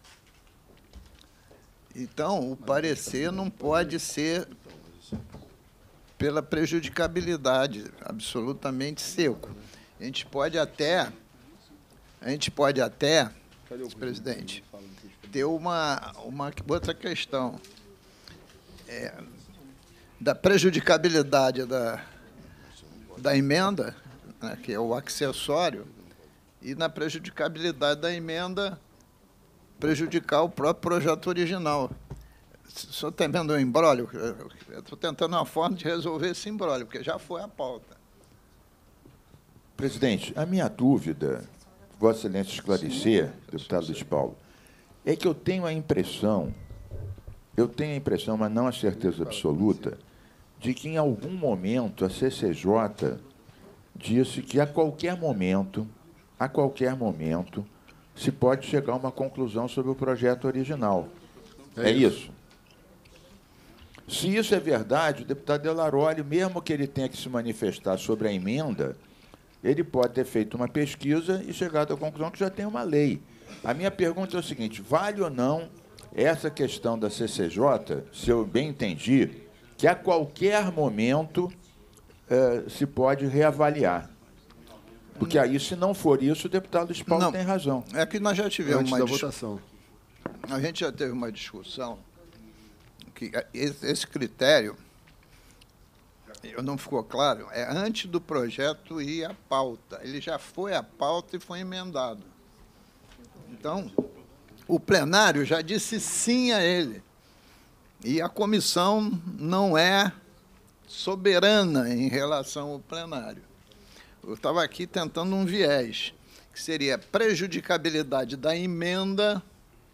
Então, o parecer não pode ser pela prejudicabilidade, absolutamente seco. A gente pode até, a gente pode até, presidente, ter uma, uma outra questão. É, da prejudicabilidade da, da emenda, né, que é o acessório, e na prejudicabilidade da emenda prejudicar o próprio projeto original. O senhor está vendo o embrólio? Eu estou tentando uma forma de resolver esse embrólio, porque já foi a pauta. Presidente, a minha dúvida, Vossa Excelência esclarecer, deputado Luiz Paulo, é que eu tenho a impressão, eu tenho a impressão, mas não a certeza absoluta, de que em algum momento a C C J disse que a qualquer momento, a qualquer momento, se pode chegar a uma conclusão sobre o projeto original. É, é isso? Se isso é verdade, o deputado Delaroli, mesmo que ele tenha que se manifestar sobre a emenda, ele pode ter feito uma pesquisa e chegado à conclusão que já tem uma lei. A minha pergunta é o seguinte, vale ou não essa questão da C C J, se eu bem entendi, que a qualquer momento eh, se pode reavaliar? Porque aí, se não for isso, o deputado Luiz Paulo Não, tem razão. É que nós já tivemos Antes uma da dis- votação. A gente já teve uma discussão que esse esse critério, eu não ficou claro, é antes do projeto ir à pauta. Ele já foi à pauta e foi emendado. Então, o plenário já disse sim a ele. E a comissão não é soberana em relação ao plenário. Eu estava aqui tentando um viés, que seria prejudicabilidade da emenda,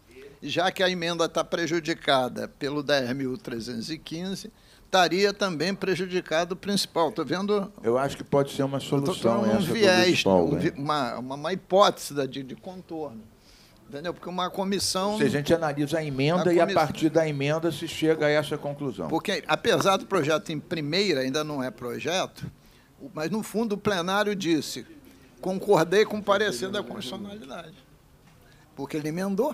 já que a emenda está prejudicada pelo dez mil trezentos e quinze, estaria também prejudicado o principal. Estou vendo... Eu acho que pode ser uma solução Estou essa um do Luiz viés, Paulo. um hein? vi- uma, uma, uma hipótese da- de, de contorno. Entendeu? Porque uma comissão... Ou seja, a gente analisa a emenda A e, a comissão- partir da emenda, se chega a essa conclusão. Porque, apesar do projeto em primeira, ainda não é projeto, o- mas, no fundo, o plenário disse, concordei com o parecer da constitucionalidade, porque ele emendou.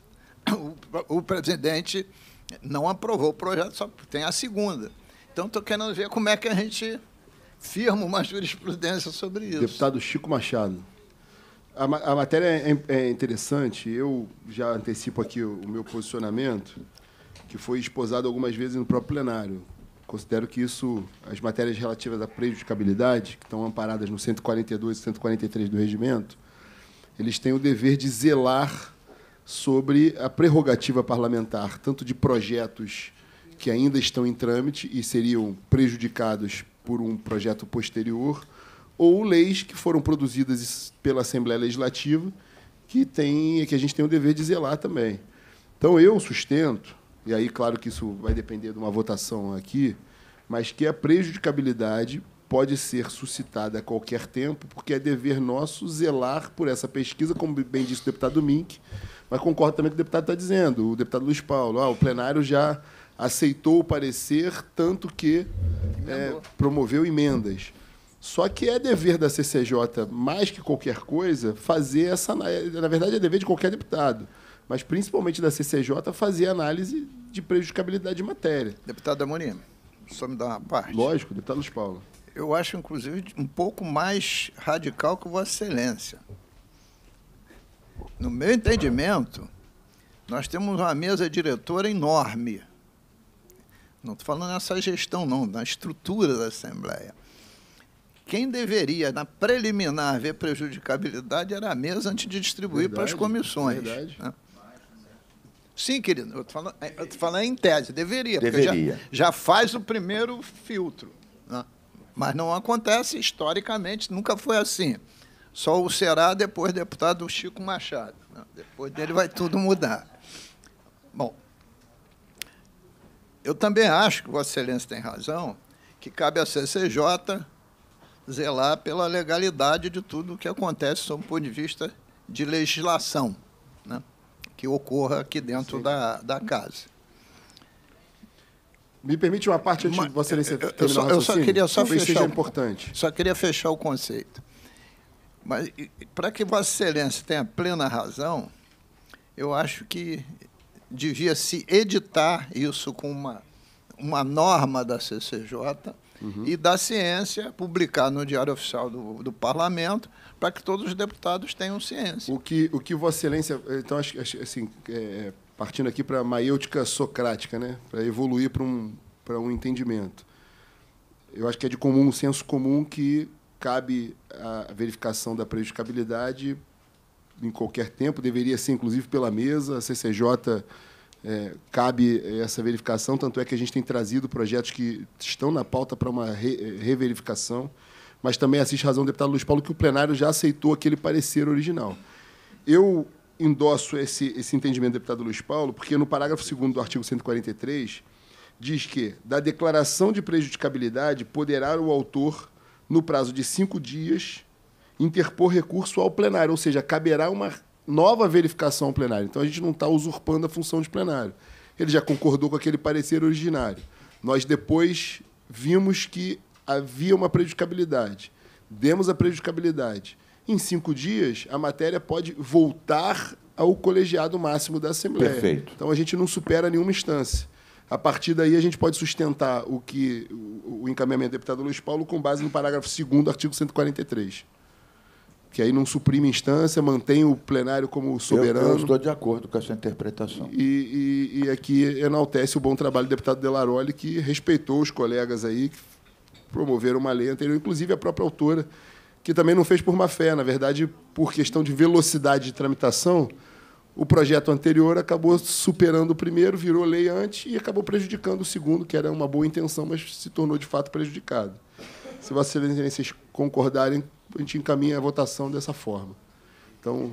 O, o presidente não aprovou o projeto, só tem a segunda. Então, estou querendo ver como é que a gente firma uma jurisprudência sobre isso. Deputado Chico Machado. A, ma- a matéria é, é interessante, eu já antecipo aqui o, o meu posicionamento, que foi esposado algumas vezes no próprio plenário. Considero que isso, as matérias relativas à prejudicabilidade, que estão amparadas no cento e quarenta e dois e cento e quarenta e três do regimento, eles têm o dever de zelar sobre a prerrogativa parlamentar, tanto de projetos que ainda estão em trâmite e seriam prejudicados por um projeto posterior, ou leis que foram produzidas pela Assembleia Legislativa, que, tem, que a gente tem o dever de zelar também. Então, eu sustento, e aí, claro que isso vai depender de uma votação aqui, mas que a prejudicabilidade pode ser suscitada a qualquer tempo, porque é dever nosso zelar por essa pesquisa, como bem disse o deputado Mink, mas concordo também com o que o deputado está dizendo, o deputado Luiz Paulo. Ah, o plenário já aceitou o parecer, tanto que é, promoveu emendas. Só que é dever da C C J, mais que qualquer coisa, fazer essa... Na verdade, é dever de qualquer deputado, mas principalmente da C C J, fazer análise de prejudicabilidade de matéria. Deputado Amorim, só me dá uma parte. Lógico, deputado Luiz Paulo. Eu acho, inclusive, um pouco mais radical que Vossa Excelência. No meu entendimento, nós temos uma mesa diretora enorme. Não estou falando nessa gestão, não, na estrutura da Assembleia. Quem deveria, na preliminar, ver prejudicabilidade era a mesa antes de distribuir Verdade, para as comissões. verdade. Né? Sim, querido, eu estou falando, eu tô falando em tese, deveria, Deveria. porque já, já faz o primeiro filtro. Né? Mas não acontece historicamente, nunca foi assim. Só o será depois do deputado Chico Machado. Né? Depois dele vai tudo mudar. Bom, eu também acho que Vossa Excelência tem razão, que cabe à C C J zelar pela legalidade de tudo o que acontece sob o ponto de vista de legislação, né, que ocorra aqui dentro da, da casa. Me permite uma parte antes Mas, de Vossa Excelência eu, eu, terminar só, o eu só raciocínio? queria só Talvez fechar seja o, importante. Só queria fechar o conceito. Mas, para que Vossa Excelência tenha plena razão, eu acho que devia se editar isso com uma, uma norma da C C J uhum. e da ciência, publicar no Diário Oficial do, do Parlamento, para que todos os deputados tenham ciência. O que, o que Vossa Excelência... Então, acho, assim, é, partindo aqui para a maiêutica socrática, né, para evoluir para um, para um entendimento. Eu acho que é de comum, senso comum, que cabe a verificação da prejudicabilidade em qualquer tempo, deveria ser, inclusive, pela mesa. A C C J é, cabe essa verificação, tanto é que a gente tem trazido projetos que estão na pauta para uma re, reverificação, mas também assiste razão do deputado Luiz Paulo que o plenário já aceitou aquele parecer original. Eu endosso esse, esse entendimento do deputado Luiz Paulo, porque no parágrafo segundo do artigo cento e quarenta e três diz que, da declaração de prejudicabilidade, poderá o autor, no prazo de cinco dias, interpor recurso ao plenário, ou seja, caberá uma nova verificação ao plenário. Então, a gente não está usurpando a função de plenário. Ele já concordou com aquele parecer originário. Nós, depois, vimos que havia uma prejudicabilidade. Demos a prejudicabilidade. Em cinco dias, a matéria pode voltar ao colegiado máximo da Assembleia. Perfeito. Então, a gente não supera nenhuma instância. A partir daí, a gente pode sustentar o, que, o, o encaminhamento do deputado Luiz Paulo com base no parágrafo segundo do artigo cento e quarenta e três. Que aí não suprime instância, mantém o plenário como soberano. Eu, eu estou de acordo com essa interpretação. E, e, e aqui enaltece o bom trabalho do deputado Delaroli, que respeitou os colegas aí, que promoveram uma lei anterior, inclusive a própria autora, que também não fez por má fé. Na verdade, por questão de velocidade de tramitação, o projeto anterior acabou superando o primeiro, virou lei antes e acabou prejudicando o segundo, que era uma boa intenção, mas se tornou, de fato, prejudicado. Se Vossas Excelências concordarem, a gente encaminha a votação dessa forma. Então,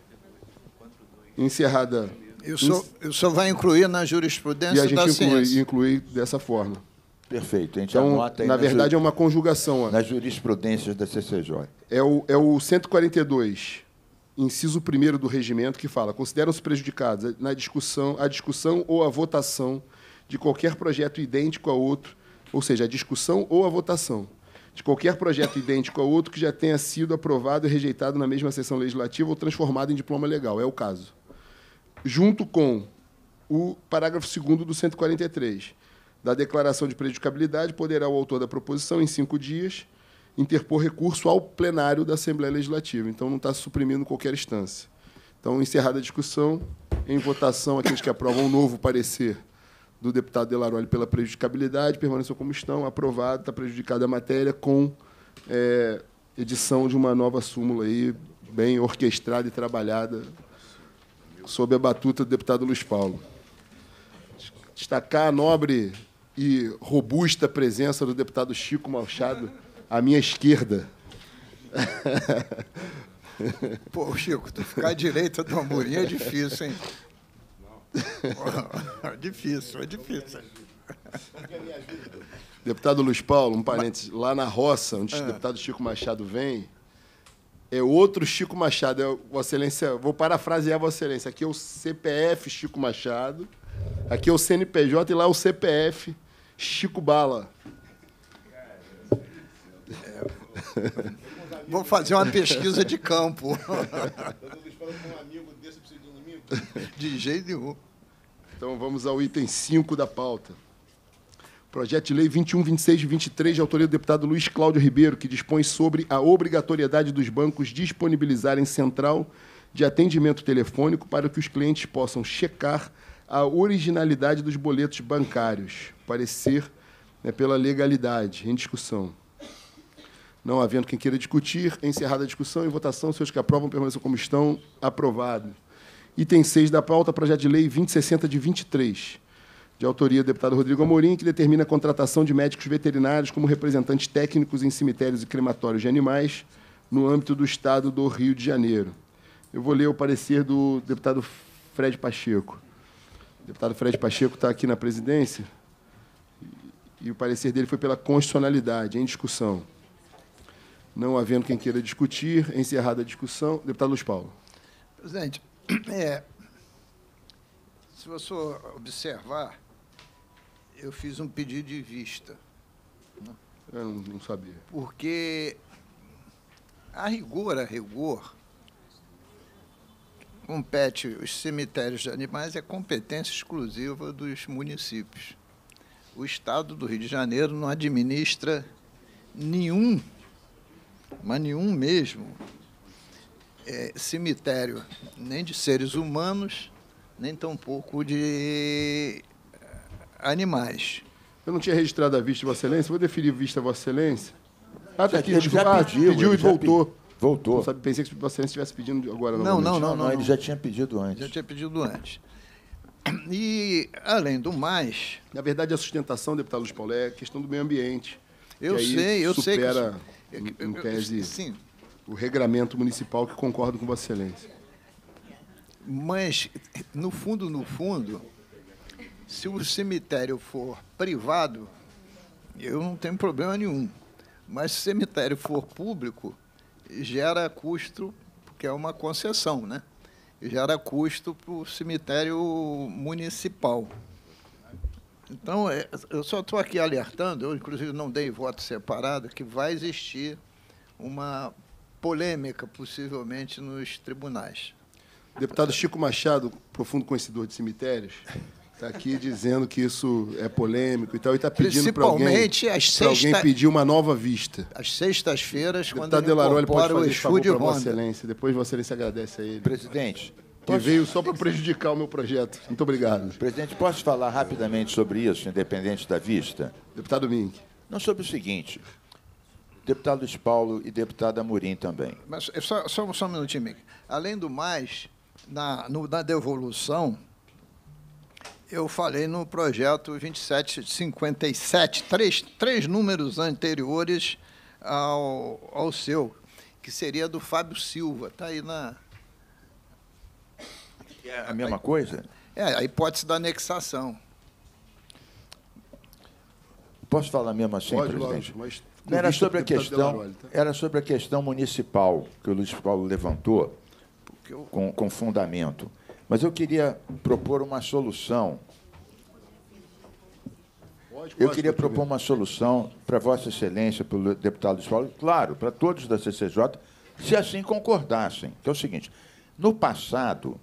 encerrada... E o senhor, o senhor vai incluir na jurisprudência e a gente da inclui, ciência. inclui dessa forma. Perfeito. A gente Então, anota aí na nas verdade, ju- é uma conjugação. Ó. nas jurisprudências da C C J. É o, é o cento e quarenta e dois, inciso primeiro do regimento, que fala: consideram-se prejudicados na discussão, a discussão ou a votação de qualquer projeto idêntico a outro, ou seja, a discussão ou a votação de qualquer projeto idêntico a outro que já tenha sido aprovado e rejeitado na mesma sessão legislativa ou transformado em diploma legal. É o caso. Junto com o parágrafo segundo do cento e quarenta e três, da declaração de prejudicabilidade, poderá o autor da proposição, em cinco dias, interpor recurso ao plenário da Assembleia Legislativa. Então, não está suprimindo qualquer instância. Então, encerrada a discussão, em votação, aqueles que aprovam o novo parecer do deputado Delaroli pela prejudicabilidade, permaneceu como estão, aprovado, está prejudicada a matéria, com é, edição de uma nova súmula aí, bem orquestrada e trabalhada, sob a batuta do deputado Luiz Paulo. Destacar a nobre e robusta presença do deputado Chico Machado, à minha esquerda. Pô, Chico, tu ficar à direita do Amorim é difícil, hein? É difícil, é difícil. Deputado Luiz Paulo, um parênteses, lá na roça, onde o deputado Chico Machado vem, é outro Chico Machado. É, Vossa Excelência, vou parafrasear Vossa Excelência. Aqui é o C P F Chico Machado, aqui é o C N P J e lá é o C P F Chico Bala. Vou fazer uma pesquisa de campo. De jeito nenhum. Então, vamos ao item cinco da pauta. Projeto de Lei vinte e um, vinte e seis e vinte e três, de autoria do deputado Luiz Cláudio Ribeiro, que dispõe sobre a obrigatoriedade dos bancos disponibilizarem central de atendimento telefônico para que os clientes possam checar a originalidade dos boletos bancários. Parecer, né, pela legalidade. Em discussão. Não havendo quem queira discutir, encerrada a discussão, em votação, os senhores que aprovam permaneçam como estão. Aprovado. Item seis da pauta, projeto de lei vinte e sessenta de vinte e três, de autoria do deputado Rodrigo Amorim, que determina a contratação de médicos veterinários como representantes técnicos em cemitérios e crematórios de animais no âmbito do Estado do Rio de Janeiro. Eu vou ler o parecer do deputado Fred Pacheco. O deputado Fred Pacheco está aqui na presidência e o parecer dele foi pela constitucionalidade. Em discussão. Não havendo quem queira discutir, encerrada a discussão. Deputado Luiz Paulo. Presidente, é, se você observar, eu fiz um pedido de vista. Né? Eu não, não sabia. Porque, a rigor, a rigor, compete os cemitérios de animais é competência exclusiva dos municípios. O Estado do Rio de Janeiro não administra nenhum, mas nenhum mesmo, é, cemitério, nem de seres humanos, nem tampouco de animais. Eu não tinha registrado a vista de Vossa Excelência. Vou deferir vista a Vossa Excelência. Ah, está aqui. Ele Desculpa. já Ah, pediu, pediu ele e já voltou. pe- Voltou. Não sabe, pensei que Vossa Excelência estivesse pedindo agora. Não, novamente. não, Não, não, ele já tinha pedido antes. Já tinha pedido antes. E, além do mais, Na verdade, a sustentação, deputado Luiz Paulo, é questão do meio ambiente. eu que aí sei, eu sei que... supera, eu- em, eu- em eu- tese, sim, o regramento municipal, que concordo com Vossa Excelência. mas, no fundo, no fundo, se o cemitério for privado, eu não tenho problema nenhum. Mas se o cemitério for público, gera custo, porque é uma concessão, né? Gera custo para o cemitério municipal. Então, é, eu só estou aqui alertando, eu, inclusive, não dei voto separado, que vai existir uma polêmica, possivelmente, nos tribunais. Deputado Chico Machado, profundo conhecedor de cemitérios, está aqui dizendo que isso é polêmico e tal, e está pedindo para alguém, Principalmente às pra alguém sexta- pedir uma nova vista. Às sextas-feiras, quando Deputado ele Delaroli pode incorpora o fazer esse favor Exu de para Vossa Ronda. Excelência. Depois Vossa Excelência agradece a ele. Presidente, Que posso- veio só para prejudicar o meu projeto. Muito obrigado. presidente, posso falar rapidamente sobre isso, independente da vista? Deputado Mink. Não, sobre o seguinte, deputado Luiz Paulo e deputado Amorim também. Mas é só, só, só um minutinho, Mick. Além do mais, na, no, na devolução, eu falei no projeto vinte e sete cinquenta e sete, três, três números anteriores ao, ao seu, que seria do Fábio Silva. Está aí na... É a mesma coisa? É, a hipótese da anexação. Posso falar mesmo assim, Pode, presidente? lógico, mas com Não, era vista sobre a do deputado questão, Delaroli, tá? era sobre a questão municipal que o Luiz Paulo levantou Porque eu, com, com fundamento. Mas eu queria propor uma solução. Pode, Eu pode, queria pode, propor uma solução para Vossa Excelência, para o deputado Luiz Paulo, claro, para todos da C C J, se assim concordassem. Que é o seguinte, no passado,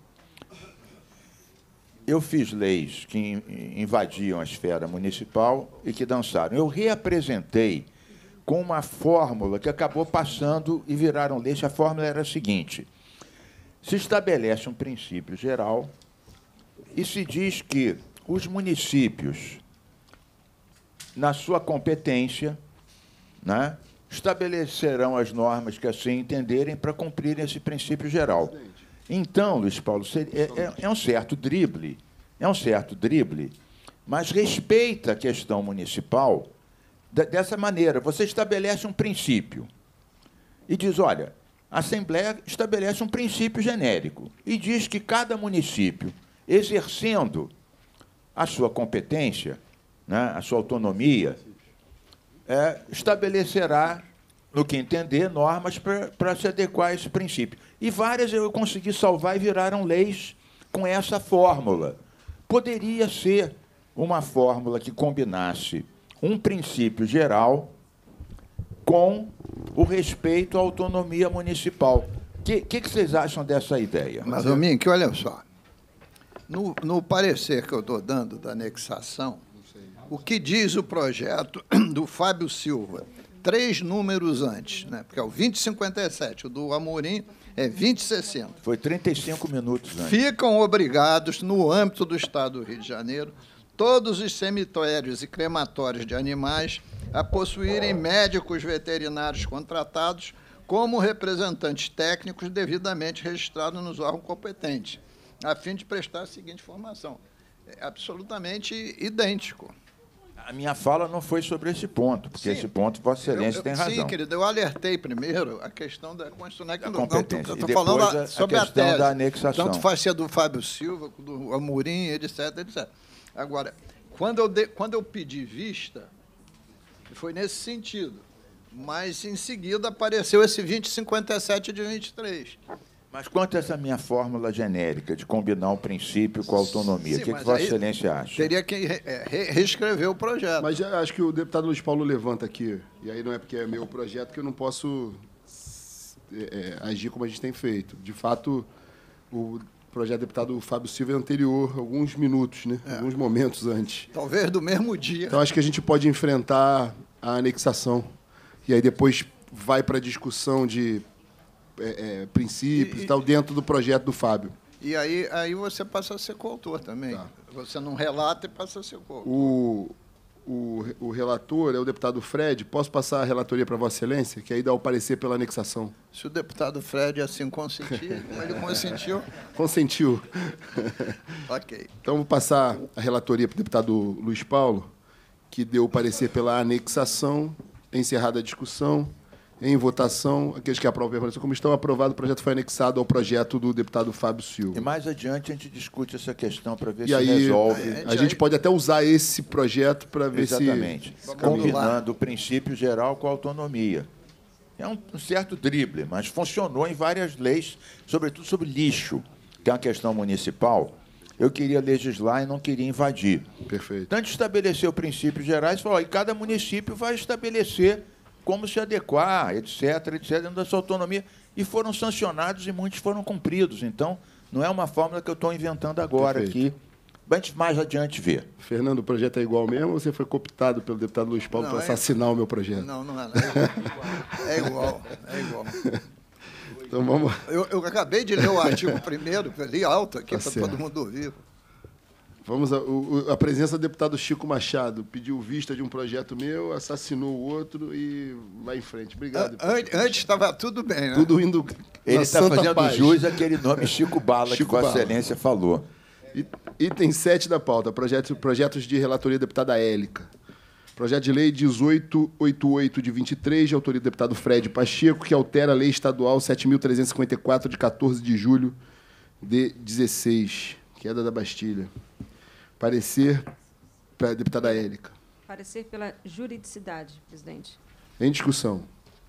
eu fiz leis que in- invadiam a esfera municipal e que dançaram. Eu reapresentei com uma fórmula que acabou passando e viraram leis. A fórmula era a seguinte: se estabelece um princípio geral e se diz que os municípios, na sua competência, né, estabelecerão as normas que assim entenderem para cumprirem esse princípio geral. Então, Luiz Paulo, seria- é, é- é um certo drible, é um certo drible, mas respeita a questão municipal da- dessa maneira. Você estabelece um princípio e diz, olha, a Assembleia estabelece um princípio genérico e diz que cada município, exercendo a sua competência, né, a sua autonomia, é, estabelecerá, no que entender, normas para se adequar a esse princípio. E várias eu consegui salvar e viraram leis com essa fórmula. Poderia ser uma fórmula que combinasse um princípio geral com o respeito à autonomia municipal. O que, que, que vocês acham dessa ideia? mas, ô, Mink, olha só. No, no parecer que eu estou dando da anexação, o que diz o projeto do Fábio Silva? Três números antes, né? Porque é o vinte e cinquenta e sete, o do Amorim é vinte e sessenta. Foi trinta e cinco minutos antes. Ficam obrigados, no âmbito do Estado do Rio de Janeiro, todos os cemitérios e crematórios de animais a possuírem médicos veterinários contratados como representantes técnicos devidamente registrados nos órgãos competentes, a fim de prestar a seguinte informação. É absolutamente idêntico. A minha fala não foi sobre esse ponto, porque Sim. esse ponto Vossa Excelência Eu- eu- tem razão. Sim, querido, eu alertei primeiro a questão da constitucional. Da Não, não, competência. eu E estou depois falando a- a- a sobre a, questão tese. da anexação. Tanto faz ser do Fábio Silva, do Amorim, etc, etcétera. Agora, quando eu, de, quando eu pedi vista, foi nesse sentido. Mas, em seguida, apareceu esse vinte e cinquenta e sete de vinte e três. Mas quanto a essa minha fórmula genérica de combinar um princípio com a autonomia, Sim, o que, que mas Vossa aí Excelência acha? Teria que re- é, re- reescrever o projeto. Mas já acho que o deputado Luiz Paulo levanta aqui, e aí não é porque é meu projeto que eu não posso é, é, agir como a gente tem feito. De fato, o projeto do deputado Fábio Silva é anterior, alguns minutos, né? Alguns momentos antes. Talvez do mesmo dia. Então, acho que a gente pode enfrentar a anexação. E aí depois vai para a discussão de é, é, princípios e, E- tal, dentro do projeto do Fábio. E aí, aí você passa a ser coautor também. Tá. Você não relata e passa a ser coautor. O, o, o relator é o deputado Fred. Posso passar a relatoria para Vossa Excelência, que aí dá o parecer pela anexação? Se o deputado Fred assim consentir, como ele consentiu, Consentiu. ok. Então, vou passar a relatoria para o deputado Luiz Paulo, que deu o parecer pela anexação, encerrada a discussão, em votação, aqueles que aprovam permanência como estão, aprovado, o projeto foi anexado ao projeto do deputado Fábio E Silva. mais adiante a gente discute essa questão para ver E se aí, resolve. a gente pode até usar esse projeto para ver Exatamente. se... Combinando o princípio geral com a autonomia. É um, um certo drible, mas funcionou em várias leis, sobretudo sobre lixo, que é uma questão municipal. Eu queria legislar e não queria invadir. Perfeito. Então, a gente estabeleceu princípios gerais e falou, e cada município vai estabelecer como se adequar, etc, etc, dentro da sua autonomia. E foram sancionados e muitos foram cumpridos. Então, não é uma fórmula que eu estou inventando agora Perfeito. aqui. Para a gente mais adiante ver. Fernando, o projeto é igual mesmo ou você foi cooptado pelo deputado Luiz Paulo Não, para é- assassinar o meu projeto? Não, não é. Não. É igual, é igual. Então, vamos... Eu, eu acabei de ler o artigo primeiro, li alto aqui Tá para certo. todo mundo ouvir. Vamos a, o- o- a presença do deputado Chico Machado. Pediu vista de um projeto meu, assassinou o outro e vai em frente. Obrigado. An- Antes estava tudo bem, né? Tudo indo Ele na está santa fazendo paz. jus àquele nome Chico Bala Chico que Vossa Bala. Excelência falou. I- Item sete da pauta, projeto, projetos de relatoria da deputada Élica. Projeto de lei dezoito oitenta e oito de vinte e três, de autoria do deputado Fred Pacheco, que altera a lei estadual sete mil trezentos e cinquenta e quatro, de quatorze de julho de dezesseis, queda da Bastilha. Parecer para a deputada Élica. Parecer pela juridicidade, presidente. Em discussão.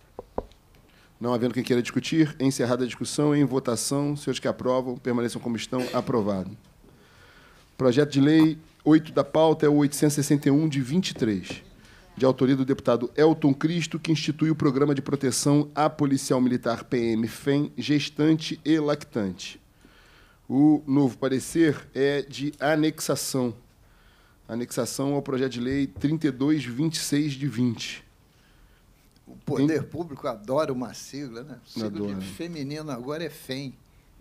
Não havendo quem queira discutir, encerrada a discussão, em votação, senhores que aprovam, permaneçam como estão, aprovado. Projeto de lei oito da pauta é o oitocentos e sessenta e um, de vinte e três, de autoria do deputado Elton Cristo, que institui o Programa de Proteção à Policial Militar P M F E M, gestante e lactante. O novo parecer é de anexação. Anexação ao projeto de lei trinta e dois vinte e seis, de vinte. O poder público adora uma sigla, né? Sigla Adora. de feminino agora é F E M.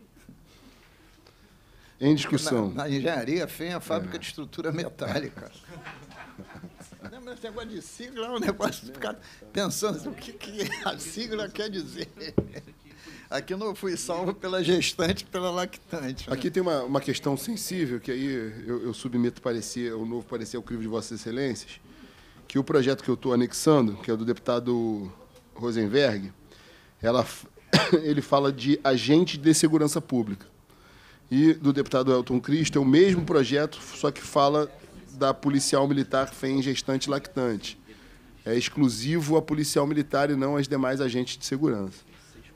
Em discussão. Na, na engenharia, F E M é a fábrica de estrutura metálica. Não, mas esse negócio de sigla é um negócio de ficar pensando assim, o que, que a sigla quer dizer. Aqui não fui salvo pela gestante e pela lactante. né? Aqui tem uma, uma questão sensível, que aí eu, eu submeto parecer, o novo parecer ao crivo de Vossas Excelências, que o projeto que eu estou anexando, que é do deputado Rosenberg, ela, ele fala de agente de segurança pública. E do deputado Elton Cristo é o mesmo projeto, só que fala da policial militar F E M gestante e lactante. É exclusivo a policial militar e não as demais agentes de segurança.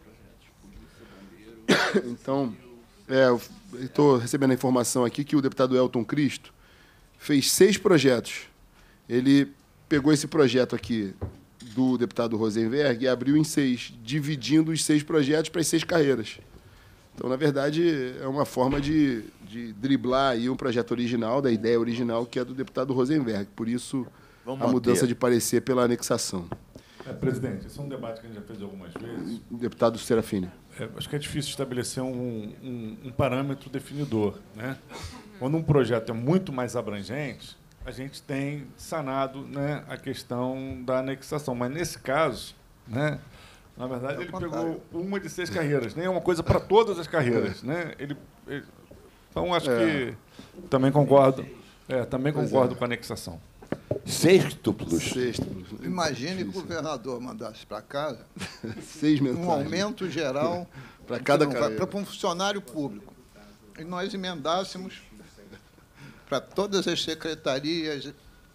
Então, é, eu estou recebendo a informação aqui que o deputado Elton Cristo fez seis projetos. Ele pegou esse projeto aqui do deputado Rosenberg e abriu em seis, dividindo os seis projetos para as seis carreiras. Então, na verdade, é uma forma de, de driblar aí um projeto original, da ideia original, que é do deputado Rosenberg. Por isso, Vamos a mudança manter. de parecer pela anexação. É, presidente, esse é um debate que a gente já fez algumas vezes. Deputado Serafini. É, acho que é difícil estabelecer um, um, um parâmetro definidor, né? Quando um projeto é muito mais abrangente, a gente tem sanado, né, a questão da anexação. Mas, nesse caso, né, na verdade, ele pegou uma de seis carreiras. Nem é uma coisa para todas as carreiras. Né? Ele, ele, então, acho É. que também concordo, é, também concordo com a anexação. Sextuplos. Sextuplos. Imagine que o governador mandasse para casa Seis um mensagens. aumento geral Para cada não, carreira. para um funcionário público. E nós emendássemos para todas as secretarias.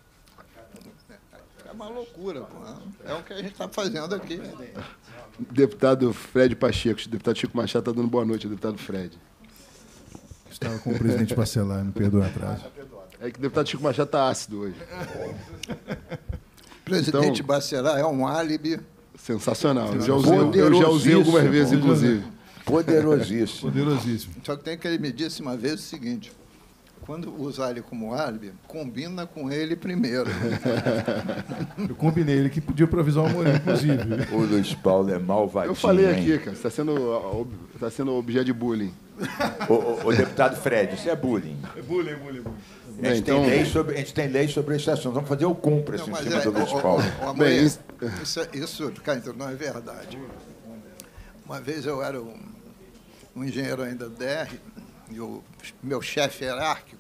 É uma loucura, pô. É o que a gente está fazendo aqui. Deputado Fred Pacheco. O deputado Chico Machado está dando boa noite, o deputado Fred. Estava com o presidente Bacelar, me perdoe o atraso. É que o deputado Chico Machado está ácido hoje. Presidente Então- Bacelar é um álibi. Sensacional. Eu já usei, eu já usei algumas vezes, inclusive. Poderosíssimo. Poderosíssimo. Só que tem que ele me disse uma vez o seguinte: quando usar ele como álibi, combina com ele primeiro. Eu combinei, ele que pediu para avisar o Amorim, inclusive. O Luiz Paulo é malvadinho. Eu falei hein? aqui, cara, você está sendo, tá sendo objeto de bullying. O, o- o deputado Fred, isso é bullying. É bullying, bullying, bullying. A gente, Bem, então- tem lei sobre, a gente tem lei sobre esse assunto. Vamos fazer o cúmplice Não, em mas cima é, do Luiz o- o- Paulo. o- o Bem, Amorim, isso- isso, é- isso, cá, então, não é verdade. Uma vez eu era um, um engenheiro ainda D R, e o meu chefe hierárquico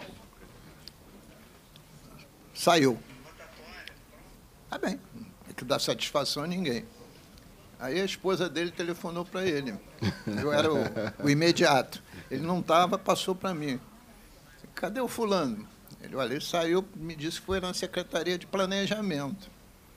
saiu. Ah, bem, é que dá satisfação a ninguém. Aí a esposa dele telefonou para ele. Eu era o, o imediato. Ele não estava, passou para mim. Cadê o fulano? Ele, olha, ele saiu, me disse que foi na Secretaria de Planejamento.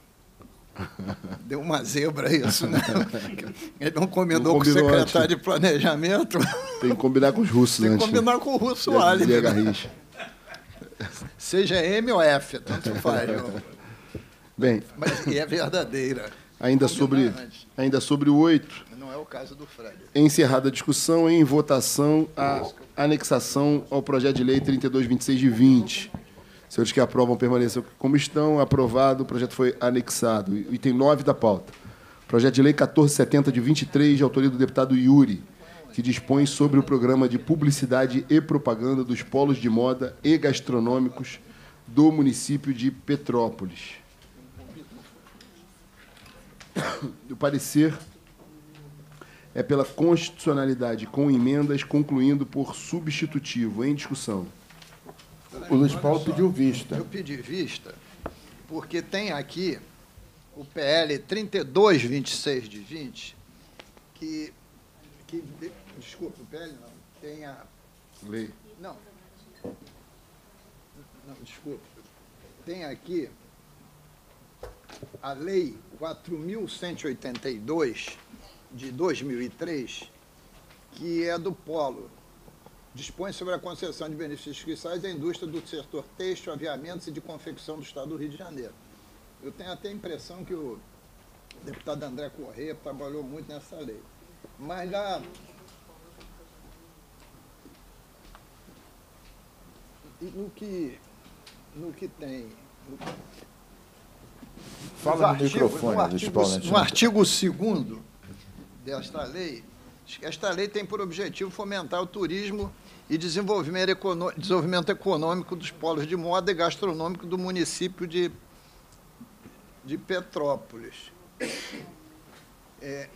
Deu uma zebra isso, né? Ele não combinou, Não com o combinou secretário antes. de Planejamento. Tem que combinar com os russos Tem que antes. combinar com o russo né? álibi. Dizia Garrincha. Seja M ou F, tanto faz. Bem, Mas e é verdadeira. ainda Combinar sobre, antes. ainda sobre o oito, Não é o caso do Fred. encerrada a discussão, em votação a anexação ao projeto de lei trinta e dois, vinte e seis de vinte. Senhores que aprovam permaneçam como estão. Aprovado, o projeto foi anexado. Item nove da pauta. Projeto de lei quatorze setenta de vinte e três, de autoria do deputado Yuri, que dispõe sobre o programa de publicidade e propaganda dos polos de moda e gastronômicos do município de Petrópolis. O parecer é pela constitucionalidade com emendas, concluindo por substitutivo. Em discussão. O Luiz Paulo pediu vista. Eu pedi vista porque tem aqui o P L trinta e dois, vinte e seis de vinte, que, que... Desculpa, o P L não. Tem a... Lei. Não. Não, desculpa. Tem aqui a Lei quatro mil cento e oitenta e dois, de dois mil e três, que é do Polo. Dispõe sobre a concessão de benefícios fiscais à indústria do setor têxtil, aviamentos e de confecção do Estado do Rio de Janeiro. Eu tenho até a impressão que o deputado André Corrêa trabalhou muito nessa lei. Mas lá... E no que, no que tem... No, Fala no artigos- microfone, no Luiz artigo, Paulo. antes no de- artigo segundo desta lei, esta lei tem por objetivo fomentar o turismo e desenvolvimento, econô- desenvolvimento econômico dos polos de moda e gastronômico do município de, de Petrópolis. É,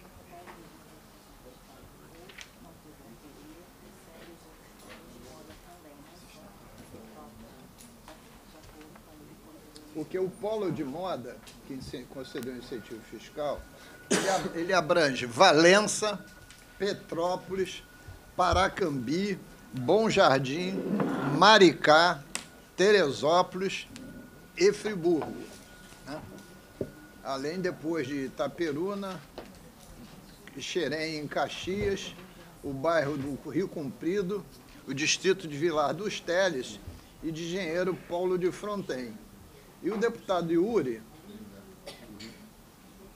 porque o polo de moda, que ince- concedeu incentivo fiscal, ele ab- ele abrange Valença, Petrópolis, Paracambi, Bom Jardim, Maricá, Teresópolis e Friburgo, né? Além, depois de Itaperuna, Xerém, em Caxias, o bairro do Rio Comprido, o distrito de Vilar dos Teles e de Engenheiro Paulo de Fronten. E o deputado Yuri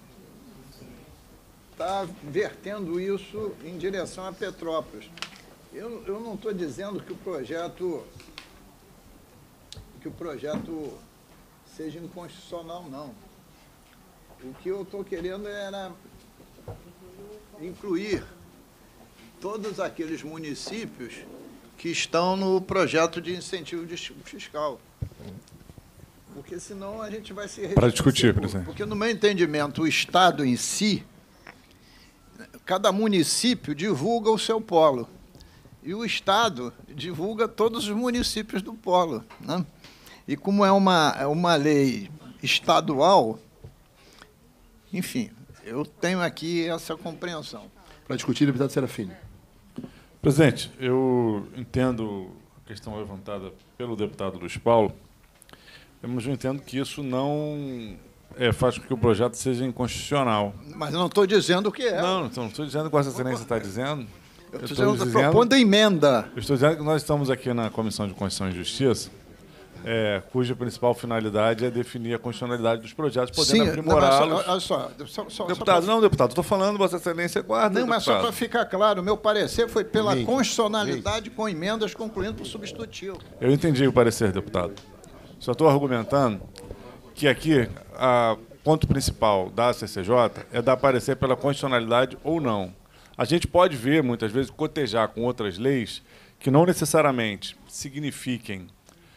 está vertendo isso em direção a Petrópolis. Eu, eu não estou dizendo que o projeto que o projeto seja inconstitucional, não. O que eu estou querendo era incluir todos aqueles municípios que estão no projeto de incentivo fiscal. Porque senão a gente vai se... Para discutir, presidente. Porque, no meu entendimento, o Estado em si, cada município divulga o seu polo. E o Estado divulga todos os municípios do polo, né? E como é uma, é uma lei estadual, enfim, eu tenho aqui essa compreensão. Para discutir, deputado Serafini. Presidente, eu entendo a questão levantada pelo deputado Luiz Paulo, mas eu entendo que isso não é, faz com que o projeto seja inconstitucional. Mas não estou dizendo o que é. Não, não estou dizendo o que Vossa Excelência está dizendo. Eu estou dizendo, propondo emenda. Eu estou dizendo que nós estamos aqui na Comissão de Constituição e Justiça, é, cuja principal finalidade é definir a constitucionalidade dos projetos, podendo aprimorá-los. Olha só, só, só, deputado, só pra... não, deputado, estou falando, Vossa Excelência, guarda. Não, mas deputado. só para ficar claro, o meu parecer foi pela Link. constitucionalidade Link. com emendas concluindo por substitutivo. Eu entendi o parecer, deputado. Só estou argumentando que aqui o ponto principal da C C J é dar parecer pela constitucionalidade ou não. A gente pode ver, muitas vezes, cotejar com outras leis que não necessariamente signifiquem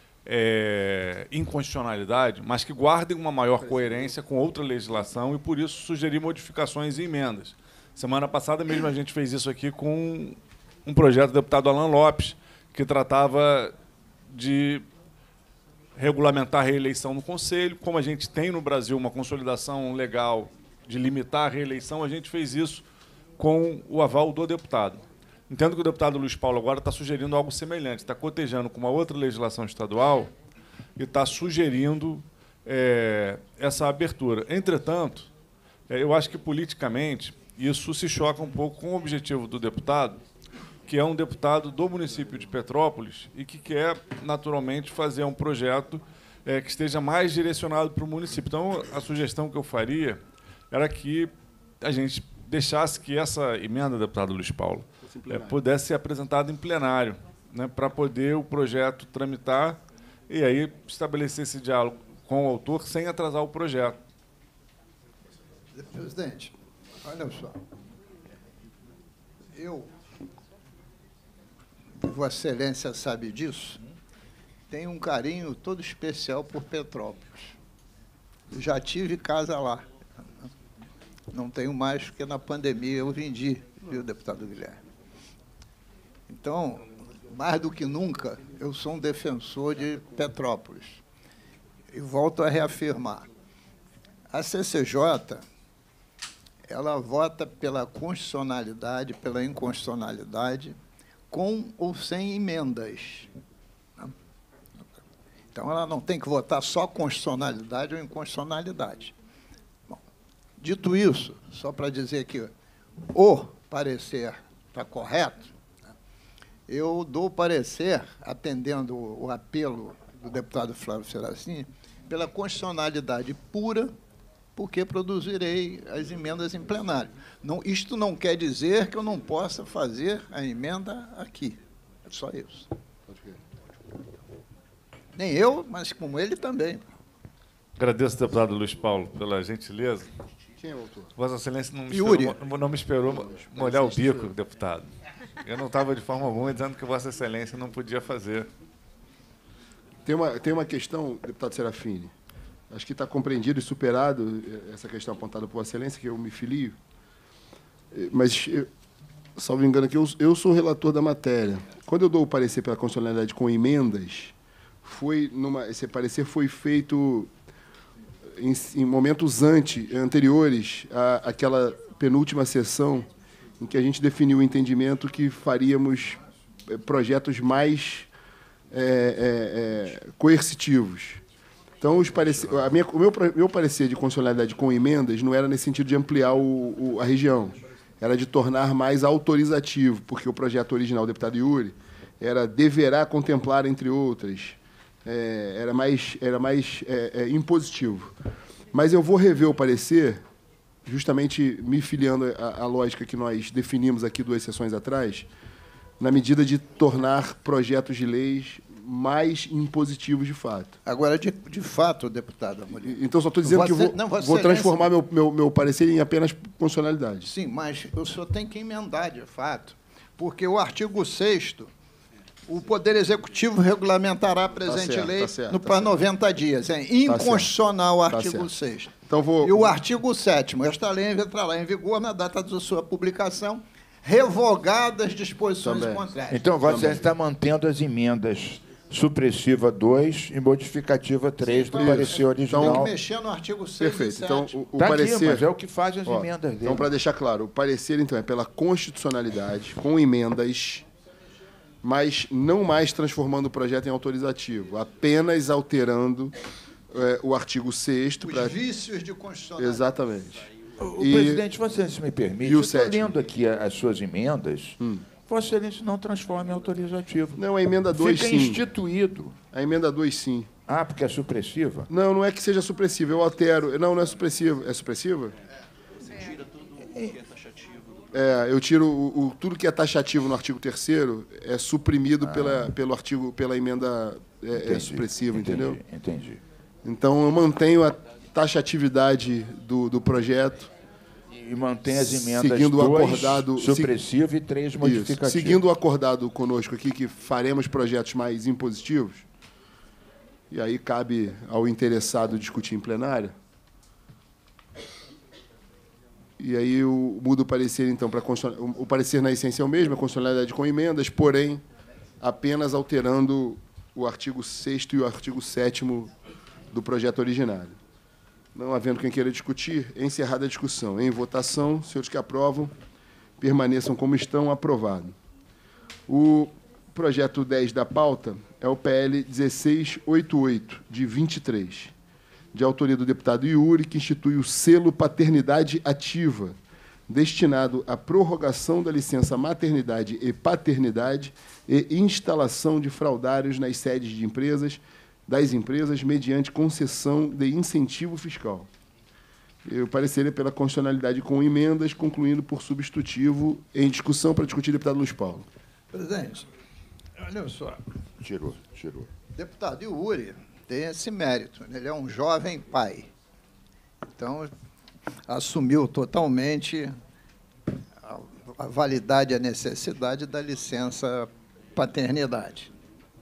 é, inconstitucionalidade, mas que guardem uma maior coerência com outra legislação e, por isso, sugerir modificações e emendas. Semana passada mesmo a gente fez isso aqui com um projeto do deputado Alan Lopes, que tratava de regulamentar a reeleição no Conselho. Como a gente tem no Brasil uma consolidação legal de limitar a reeleição, a gente fez isso com o aval do deputado. Entendo que o deputado Luiz Paulo agora está sugerindo algo semelhante, está cotejando com uma outra legislação estadual e está sugerindo é, essa abertura. Entretanto, é, eu acho que politicamente isso se choca um pouco com o objetivo do deputado, que é um deputado do município de Petrópolis e que quer, naturalmente, fazer um projeto é, que esteja mais direcionado para o município. Então, a sugestão que eu faria era que a gente deixasse que essa emenda, deputado Luiz Paulo, é, pudesse ser apresentada em plenário, né, para poder o projeto tramitar e aí estabelecer esse diálogo com o autor sem atrasar o projeto. Presidente, olha só. Eu, Vossa Excelência sabe disso, tenho um carinho todo especial por Petrópolis. Eu já tive casa lá. Não tenho mais, porque na pandemia eu vendi, viu, deputado Guilherme? Então, mais do que nunca, eu sou um defensor de Petrópolis. E volto a reafirmar. A C C J, ela vota pela constitucionalidade, pela inconstitucionalidade, com ou sem emendas. Então, ela não tem que votar só constitucionalidade ou inconstitucionalidade. Dito isso, só para dizer que o parecer está correto, eu dou o parecer, atendendo o apelo do deputado Flávio Serafini, pela constitucionalidade pura, porque produzirei as emendas em plenário. Não, isto não quer dizer que eu não possa fazer a emenda aqui. É só isso. Nem eu, mas como ele também. Agradeço, deputado Luiz Paulo, pela gentileza. Quem é o autor? Vossa Excelência não me Yuri. esperou, não me esperou molhar o bico, deputado. Eu não estava de forma alguma dizendo que Vossa Excelência não podia fazer. Tem uma, tem uma questão, deputado Serafini, acho que está compreendido e superado essa questão apontada por Vossa Excelência, que eu me filio, mas, eu, salvo engano aqui, eu, eu sou relator da matéria. Quando eu dou o parecer pela constitucionalidade com emendas, foi numa, esse parecer foi feito em, em momentos ante, anteriores à, àquela penúltima sessão em que a gente definiu o entendimento que faríamos projetos mais é, é, é, coercitivos. Então, os parece, a minha, o meu, meu parecer de constitucionalidade com emendas não era nesse sentido de ampliar o, o, a região, era de tornar mais autorizativo, porque o projeto original do deputado Yuri era deverá contemplar, entre outras, é, era mais, era mais é, é, impositivo. Mas eu vou rever o parecer, justamente me filiando à, à lógica que nós definimos aqui duas sessões atrás, na medida de tornar projetos de leis mais impositivos de fato. Agora, de, de fato, deputado Amorim... Então, só estou dizendo você, que vou, não, vou transformar meu, meu, meu parecer em apenas constitucionalidade. Sim, mas o senhor tem que emendar, de fato, porque o artigo sexto, o Poder Executivo regulamentará a presente tá certo, lei tá certo, no tá para certo. noventa dias. É inconstitucional o artigo sexto. Então, vou... E o artigo sétimo, esta lei entrará em vigor na data de sua publicação, revogadas as disposições Também. contrárias. Então, Vossa Excelência está mantendo as emendas supressiva dois e modificativa três do parecer original. Tem que mexer no artigo seis Perfeito. e sete. Então, o, o Tá parecer... aqui, mas é o que faz as Ó, emendas dele. Então, para deixar claro, o parecer, então, é pela constitucionalidade, com emendas, mas não mais transformando o projeto em autorizativo, apenas alterando é, o artigo sexto. Os pra... vícios de constitucionalidade. Exatamente. O E- presidente, Vossa Excelência, se me permite, E o eu estou sétimo? lendo aqui a- as suas emendas. Vossa Excelência não transforma em autorizativo. Não, a emenda dois, Fica sim. instituído. A emenda dois, sim. Ah, porque é supressiva? Não, não é que seja supressiva, eu altero. Não, não é supressiva. É supressiva? É, eu tiro o, o- tudo que é taxativo no artigo terceiro é suprimido pela, pelo artigo, pela emenda é, é Entendi, supressiva, entendi, entendeu? Entendi. Então eu mantenho a taxatividade do, do projeto. E mantém as emendas Seguindo o dois, acordado- supressivo e três Isso. modificativas. Seguindo o acordado conosco aqui, que faremos projetos mais impositivos, e aí cabe ao interessado discutir em plenário. E aí eu mudo o parecer, então, para o parecer na essência é o mesmo, a constitucionalidade com emendas, porém, apenas alterando o artigo sexto e o artigo sétimo do projeto originário. Não havendo quem queira discutir, é encerrada a discussão. Em votação, senhores que aprovam, permaneçam como estão, aprovado. O projeto dez da pauta é o P L dezesseis oitenta e oito, de vinte e três, de autoria do deputado Iuri, que institui o selo paternidade ativa, destinado à prorrogação da licença maternidade e paternidade e instalação de fraudários nas sedes de empresas, das empresas, mediante concessão de incentivo fiscal. Eu pareceria pela constitucionalidade com emendas, concluindo por substitutivo em discussão para discutir, deputado Luiz Paulo. Presidente, olha só. Tirou, tirou. Deputado Iuri tem esse mérito. Ele é um jovem pai. Então, assumiu totalmente a, a validade e a necessidade da licença paternidade.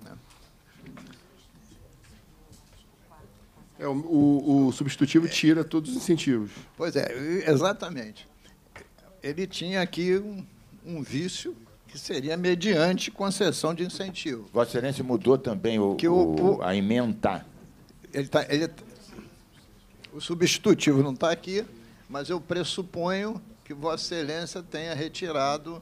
É, o, o, o substitutivo tira todos os incentivos. Pois é, exatamente. Ele tinha aqui um, um vício que seria mediante concessão de incentivo. Vossa Excelência mudou também o, Que o- o- o- a emenda. Ele tá, ele, o substitutivo não está aqui, mas eu pressuponho que Vossa Excelência tenha retirado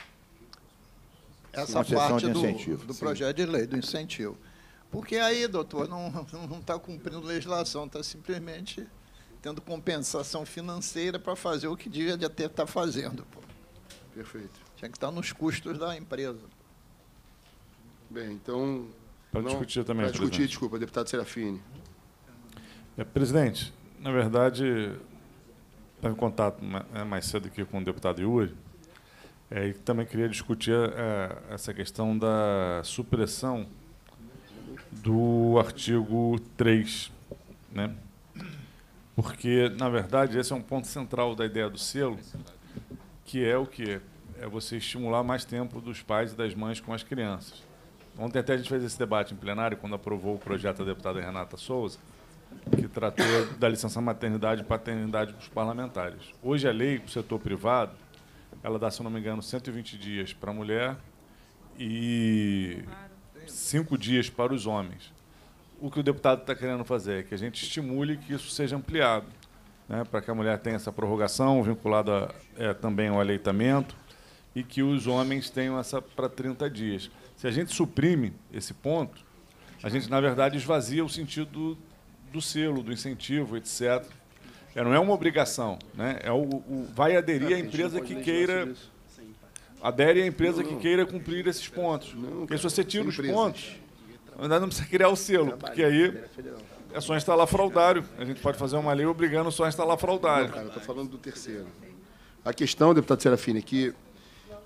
essa Concessão parte de do, incentivo, do sim. projeto de lei, do incentivo. Porque aí, doutor, não não está cumprindo legislação, está simplesmente tendo compensação financeira para fazer o que devia de ter estar fazendo. Pô. Perfeito. Tinha que estar nos custos da empresa. Bem, então... Para não- discutir também, Para discutir, presidente. desculpa, deputado Serafini. É, presidente, na verdade, estava em contato ma- é, mais cedo aqui com o deputado Iuri, é, e também queria discutir é, essa questão da supressão do artigo três, né? Porque, na verdade, esse é um ponto central da ideia do selo, que é o quê? É você estimular mais tempo dos pais e das mães com as crianças. Ontem até a gente fez esse debate em plenário, quando aprovou o projeto da deputada Renata Souza, que tratou da licença maternidade e paternidade para os parlamentares. Hoje a lei para o setor privado, ela dá, se eu não me engano, cento e vinte dias para a mulher e cinco dias para os homens. O que o deputado está querendo fazer é que a gente estimule que isso seja ampliado, né, para que a mulher tenha essa prorrogação vinculada é, também ao aleitamento e que os homens tenham essa para trinta dias. Se a gente suprime esse ponto, a gente, na verdade, esvazia o sentido do, do selo, do incentivo, etcétera. É, não é uma obrigação, né? É o, o, vai aderir a empresa que queira... Adere a empresa que queira cumprir esses pontos. Porque se você tira os pontos, na verdade não precisa criar o selo, porque aí é só instalar fraudário. A gente pode fazer uma lei obrigando só a instalar fraudário. Não, cara, eu estou falando do terceiro. A questão, deputado Serafini, é que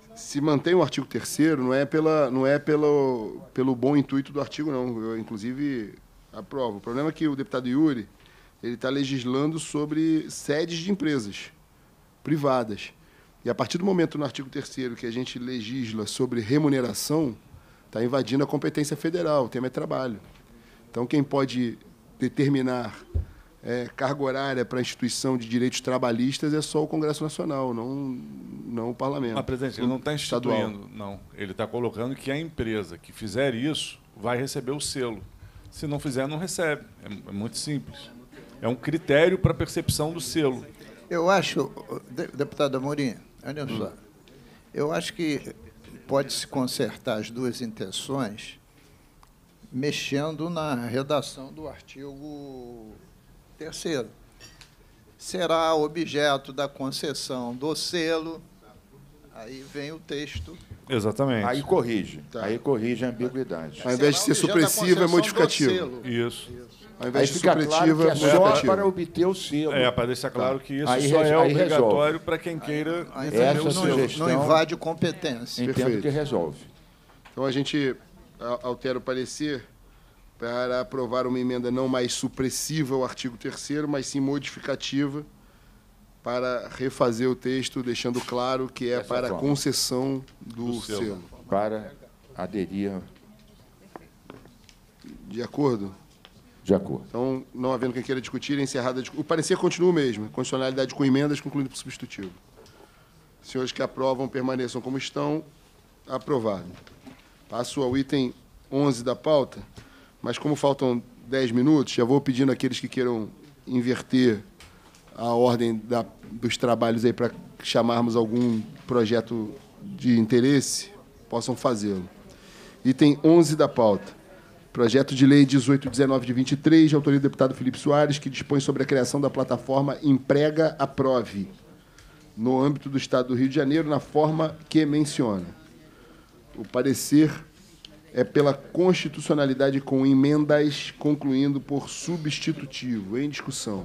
se mantém o artigo terceiro, não é, pela, não é pelo, pelo bom intuito do artigo, não. Eu, inclusive, aprovo. O problema é que o deputado Yuri ele está legislando sobre sedes de empresas privadas. E, a partir do momento, no artigo terceiro, que a gente legisla sobre remuneração, está invadindo a competência federal, o tema é trabalho. Então, quem pode determinar é, carga horária para a instituição de direitos trabalhistas é só o Congresso Nacional, não, não o Parlamento. Mas, presidente, ele não está instituindo, não. Ele está colocando que a empresa que fizer isso vai receber o selo. Se não fizer, não recebe. É, é muito simples. É um critério para a percepção do selo. Eu acho, deputado Amorim, olha só, hum. eu acho que pode-se consertar as duas intenções mexendo na redação do artigo terceiro. Será objeto da concessão do selo, aí vem o texto. Exatamente. Aí corrige. Tá. Aí corrige a ambiguidade. Ao invés de ser supressivo, é modificativo. Isso. Ao invés Aí de fica supletivo, claro que é é só modificativo. para obter o selo. É, para deixar claro que isso Aí só re- é aí obrigatório resolve. para quem queira Aí receber essa o não, selo. sugestão- não invade competência. Entendo Perfeito. que resolve. Então, a gente a- altera o parecer para aprovar uma emenda não mais supressiva ao artigo terceiro, mas sim modificativa, para refazer o texto, deixando claro que é Dessa para a forma. concessão do, Do selo. selo. Para aderir De acordo? de acordo. Então, não havendo quem queira discutir, é encerrada a discussão. O parecer continua o mesmo, condicionalidade com emendas, concluído por substitutivo. Senhores que aprovam, permaneçam como estão. Aprovado. Passo ao item onze da pauta, mas como faltam dez minutos, já vou pedindo àqueles que queiram inverter a ordem da, dos trabalhos aí para chamarmos algum projeto de interesse, possam fazê-lo. Item onze da pauta. Projeto de Lei dezoito dezenove de vinte e três, de autoria do deputado Felipe Soares, que dispõe sobre a criação da plataforma Emprega Aprove, no âmbito do Estado do Rio de Janeiro, na forma que menciona. O parecer é pela constitucionalidade com emendas, concluindo por substitutivo. Em discussão.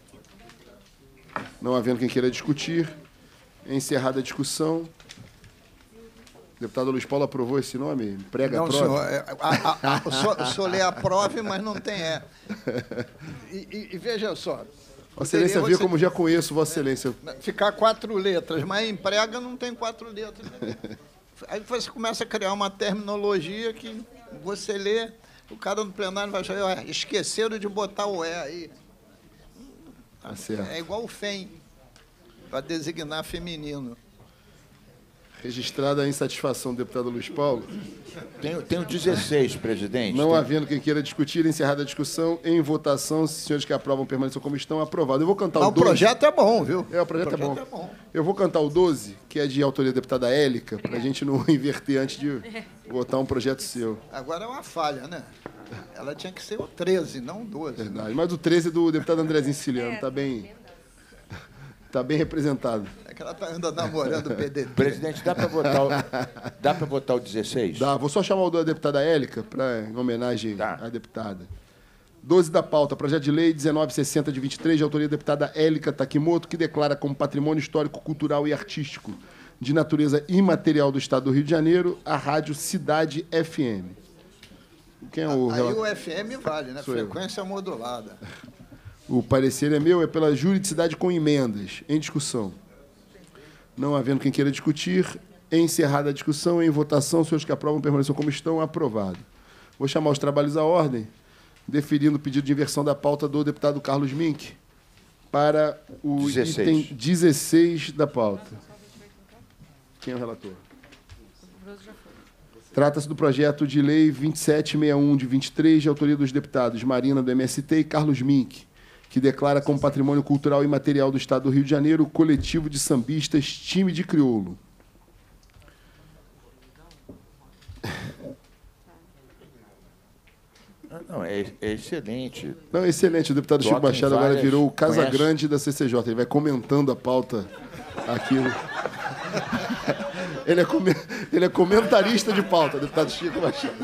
Não havendo quem queira discutir, encerrada a discussão. O deputado Luiz Paulo aprovou esse nome? Emprega Não, Aprove? senhor, é, a, a, a, o, senhor, o senhor lê aprove, mas não tem é. E, e, e veja só. Vossa Excelência poderia vê como já conheço Vossa Excelência. Ficar quatro letras, mas emprega não tem quatro letras. Aí você começa a criar uma terminologia que você lê, o cara no plenário vai achar, "Ué, esqueceram de botar o E aí. Tá certo. É igual o FEM, para designar feminino. Registrada a insatisfação do deputado Luiz Paulo, Tenho, tenho dezesseis, presidente. não Tem- havendo quem queira discutir, encerrada a discussão, em votação, se os senhores que aprovam permaneçam como estão, aprovado. Eu vou cantar Mas o o doze. projeto é bom, viu? É, o projeto, é, bom. Eu vou cantar o doze, que é de autoria da deputada Élica, para a gente não inverter antes de votar um projeto seu. Agora é uma falha, né? Ela tinha que ser o treze, não o doze. né? Verdade. Mas o treze é do deputado Andrezinho Siciliano, está bem, tá bem representado. É que ela tá, anda namorando o P D T. Presidente, dá para votar, o- dá para votar o dezesseis? Dá, vou só chamar o da deputada Élica, pra, em homenagem Tá. à deputada. doze da pauta, projeto de lei dezenove sessenta de vinte e três, de autoria da deputada Élica Takimoto, que declara como patrimônio histórico, cultural e artístico de natureza imaterial do Estado do Rio de Janeiro a rádio Cidade F M. Quem é o Aí relator? o F M vale, né? Sou eu. Frequência modulada. O parecer é meu, é pela juridicidade com emendas. Em discussão. Não havendo quem queira discutir, encerrada a discussão, em votação, os senhores que aprovam permaneçam como estão, aprovado. Vou chamar os trabalhos à ordem, deferindo o pedido de inversão da pauta do deputado Carlos Mink para o dezesseis. item dezesseis da pauta. Quem é o relator? Trata-se do projeto de lei vinte e sete sessenta e um de vinte e três, de autoria dos deputados Marina, do M S T, e Carlos Mink, que declara como patrimônio cultural e material do Estado do Rio de Janeiro o coletivo de sambistas Time de Crioulo. Ah, Não, é, é excelente. Não, excelente. O deputado Chico Toca em Machado agora várias- virou o Casa conhece? Grande da C C J. Ele vai comentando a pauta aqui. Ele é, come- ele é comentarista de pauta, deputado Chico Machado.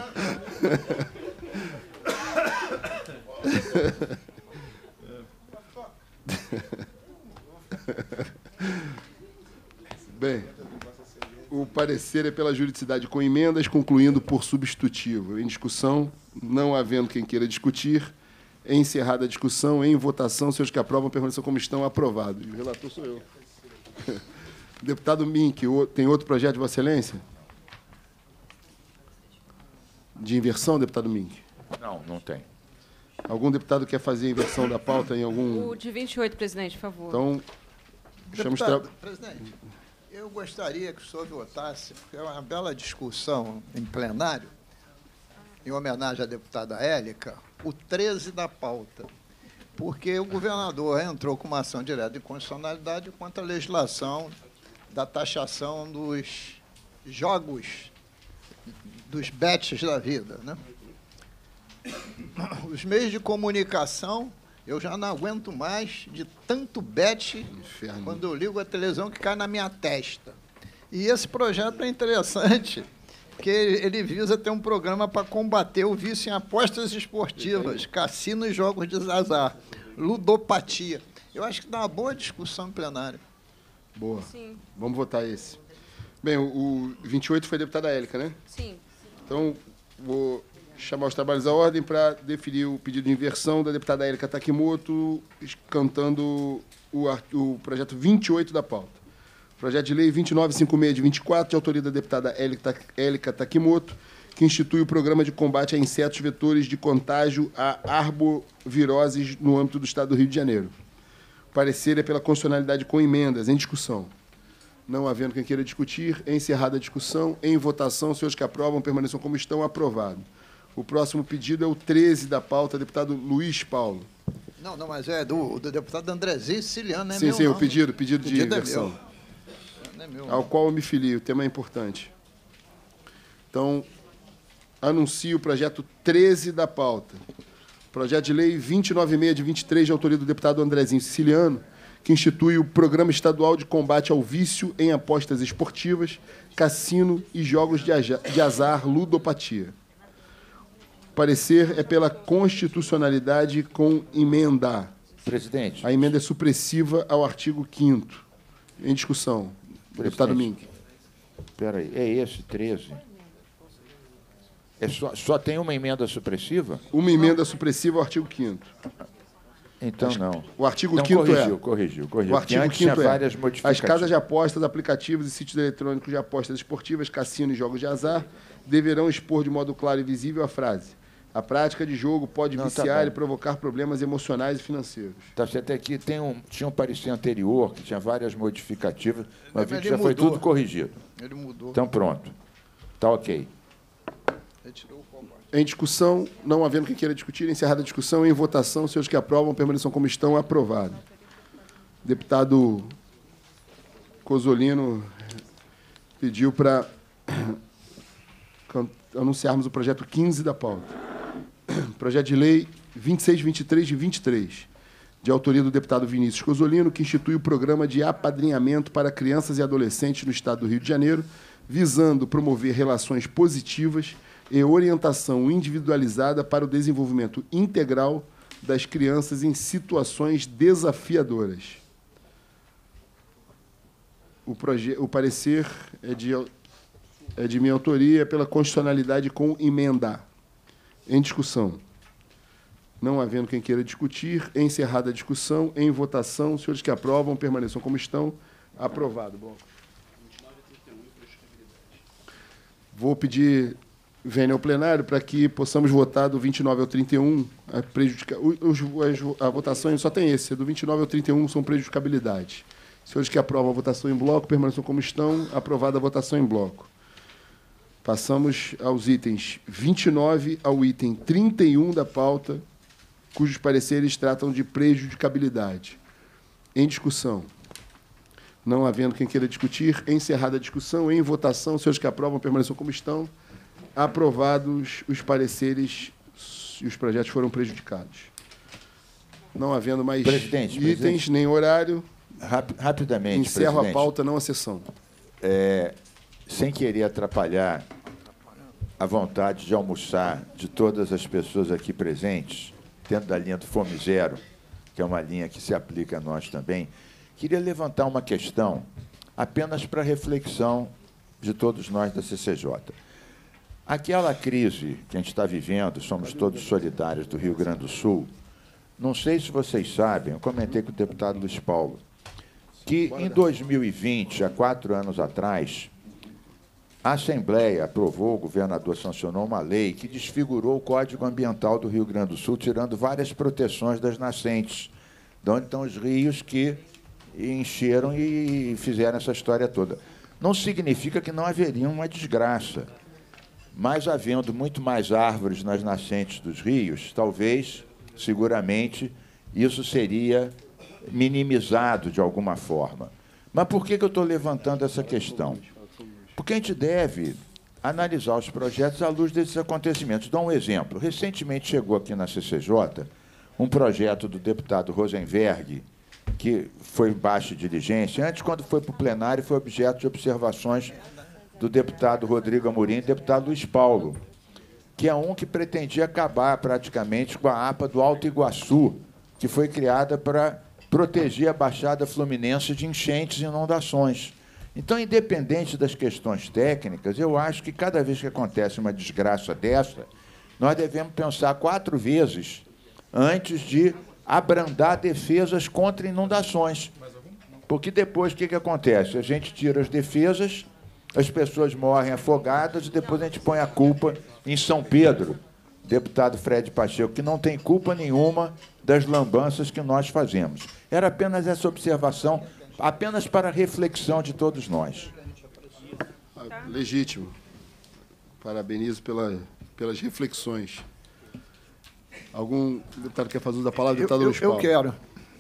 Bem, o parecer é pela juridicidade com emendas, concluindo por substitutivo. Em discussão, não havendo quem queira discutir, encerrada a discussão, em votação, seus que aprovam permaneçam como estão, aprovados. O relator sou eu. Deputado Mink, tem outro projeto de Vossa Excelência? De inversão, deputado Mink? Não, não tem. Algum deputado quer fazer a inversão da pauta em algum... O de vinte e oito, presidente, por favor. Então, chama os... Deputado, presidente, eu gostaria que o senhor votasse, porque é uma bela discussão em plenário, em homenagem à deputada Élica, o treze da pauta, porque o governador entrou com uma ação direta de constitucionalidade contra a legislação da taxação dos jogos, dos bets da vida, né? Os meios de comunicação, eu já não aguento mais de tanto bet Inferno. Quando eu ligo a televisão que cai na minha testa. E esse projeto é interessante, porque ele visa ter um programa para combater o vício em apostas esportivas, cassino e jogos de azar, ludopatia. Eu acho que dá uma boa discussão em plenário. Boa. Sim. Vamos votar esse. Bem, o, o vinte e oito foi a deputada Élica, né? Sim. Então, vou chamar os trabalhos à ordem para definir o pedido de inversão da deputada Élica Takimoto, cantando o, o projeto vinte e oito da pauta. Projeto de lei vinte e nove cinquenta e seis de vinte e quatro, de autoria da deputada Élica Takimoto, que institui o programa de combate a insetos vetores de contágio a arboviroses no âmbito do Estado do Rio de Janeiro. O parecer é pela constitucionalidade com emendas. Em discussão. Não havendo quem queira discutir, é encerrada a discussão. Em votação, senhores que aprovam permaneçam como estão, aprovado. O próximo pedido é o treze da pauta, deputado Luiz Paulo. Não, não, mas é do, do deputado Andrezinho Siciliano, não é Sim, meu, sim, não. o pedido, pedido, pedido de é inversão. meu. Não é meu, Ao não. qual eu me filio. O tema é importante. Então, anuncio o projeto treze da pauta. Projeto de lei vinte e nove seis de vinte e três, de autoria do deputado Andrezinho Siciliano, que institui o Programa Estadual de Combate ao Vício em Apostas Esportivas, Cassino e Jogos de aja- de Azar, Ludopatia. O parecer é pela constitucionalidade com emenda. Presidente. A emenda é supressiva ao artigo quinto. Em discussão. Deputado Mink. Espera aí, é esse, treze? É só, só tem uma emenda supressiva? Uma emenda supressiva ao artigo quinto. Então, não. O artigo então, quinto corrigiu, é... corrigiu, corrigiu. O artigo antes tinha quinto é, várias as modificações. casas de apostas, aplicativos e sítios eletrônicos de apostas esportivas, cassino e jogos de azar deverão expor de modo claro e visível a frase: a prática de jogo pode Não, tá viciar bom. e provocar problemas emocionais e financeiros. Tá certo, aqui tem um, tinha um parecer anterior, que tinha várias modificativas, mas vi Mas que ele já foi mudou. tudo corrigido. Ele mudou. Então, pronto. Tá ok. Retirou o combate. Em discussão, não havendo quem queira discutir, encerrada a discussão, em votação, seus que aprovam permaneçam como estão, aprovado. Deputado Cozzolino pediu para anunciarmos o projeto quinze da pauta. Projeto de lei vinte e seis vinte e três de vinte e três, de autoria do deputado Vinícius Cozzolino, que institui o programa de apadrinhamento para crianças e adolescentes no Estado do Rio de Janeiro, visando promover relações positivas e orientação individualizada para o desenvolvimento integral das crianças em situações desafiadoras. O, proje- o parecer é de, é de minha autoria pela constitucionalidade com emenda. Em discussão. Não havendo quem queira discutir, encerrada a discussão, em votação, os senhores que aprovam permaneçam como estão. Aprovado. Bom. Vou pedir venha ao plenário para que possamos votar do vinte e nove ao trinta e um. A, prejudica... os, as, a votação só tem esse, do vinte e nove ao trinta e um são prejudicabilidades. Senhores que aprovam a votação em bloco, permaneçam como estão. Aprovada a votação em bloco. Passamos aos itens vinte e nove ao item trinta e um da pauta, cujos pareceres tratam de prejudicabilidade. Em discussão. Não havendo quem queira discutir, encerrada a discussão, em votação, senhores que aprovam permaneçam como estão. Aprovados os pareceres e os projetos foram prejudicados. Não havendo mais Presidente, itens, presidente. nem horário, Rap- rapidamente, encerro presidente. a pauta, não a sessão. É, sem querer atrapalhar a vontade de almoçar de todas as pessoas aqui presentes, dentro da linha do Fome Zero, que é uma linha que se aplica a nós também, queria levantar uma questão apenas para reflexão de todos nós da C C J. Aquela crise que a gente está vivendo, somos todos solidários do Rio Grande do Sul, não sei se vocês sabem, eu comentei com o deputado Luiz Paulo, que em dois mil e vinte, há quatro anos atrás, a Assembleia aprovou, o governador sancionou uma lei que desfigurou o Código Ambiental do Rio Grande do Sul, tirando várias proteções das nascentes, de onde estão os rios que encheram e fizeram essa história toda. Não significa que não haveria uma desgraça, mas havendo muito mais árvores nas nascentes dos rios, talvez, seguramente, isso seria minimizado de alguma forma. Mas por que que eu estou levantando essa questão? Porque a gente deve analisar os projetos à luz desses acontecimentos. Dou um exemplo. Recentemente chegou aqui na C C J um projeto do deputado Rosenberg, que foi em baixa diligência. Antes, quando foi para o plenário, foi objeto de observações do deputado Rodrigo Amorim e do deputado Luiz Paulo, que é um que pretendia acabar praticamente com a A P A do Alto Iguaçu, que foi criada para proteger a Baixada Fluminense de enchentes e inundações. Então, independente das questões técnicas, eu acho que cada vez que acontece uma desgraça dessa, nós devemos pensar quatro vezes antes de abrandar defesas contra inundações. Porque depois o que que acontece? A gente tira as defesas, as pessoas morrem afogadas e depois a gente põe a culpa em São Pedro, deputado Fred Pacheco, que não tem culpa nenhuma das lambanças que nós fazemos. Era apenas essa observação, apenas para a reflexão de todos nós. Legítimo. Parabenizo pela, pelas reflexões. Algum deputado quer fazer uso da palavra? Deputado eu, Luiz eu, Paulo. eu quero.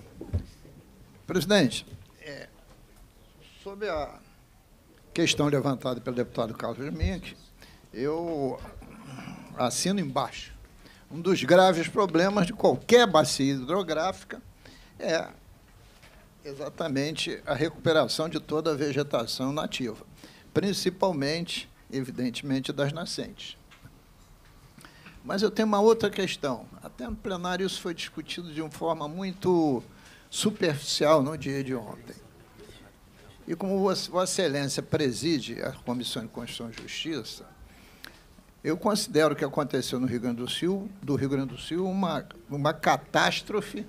Presidente, é, sobre a questão levantada pelo deputado Carlos Mink, eu assino embaixo. Um dos graves problemas de qualquer bacia hidrográfica é exatamente a recuperação de toda a vegetação nativa, principalmente, evidentemente, das nascentes. Mas eu tenho uma outra questão. Até no plenário isso foi discutido de uma forma muito superficial no dia de ontem. E como Vossa Excelência preside a Comissão de Constituição e Justiça, eu considero que aconteceu no Rio Grande do Sul, do Rio Grande do Sul uma, uma catástrofe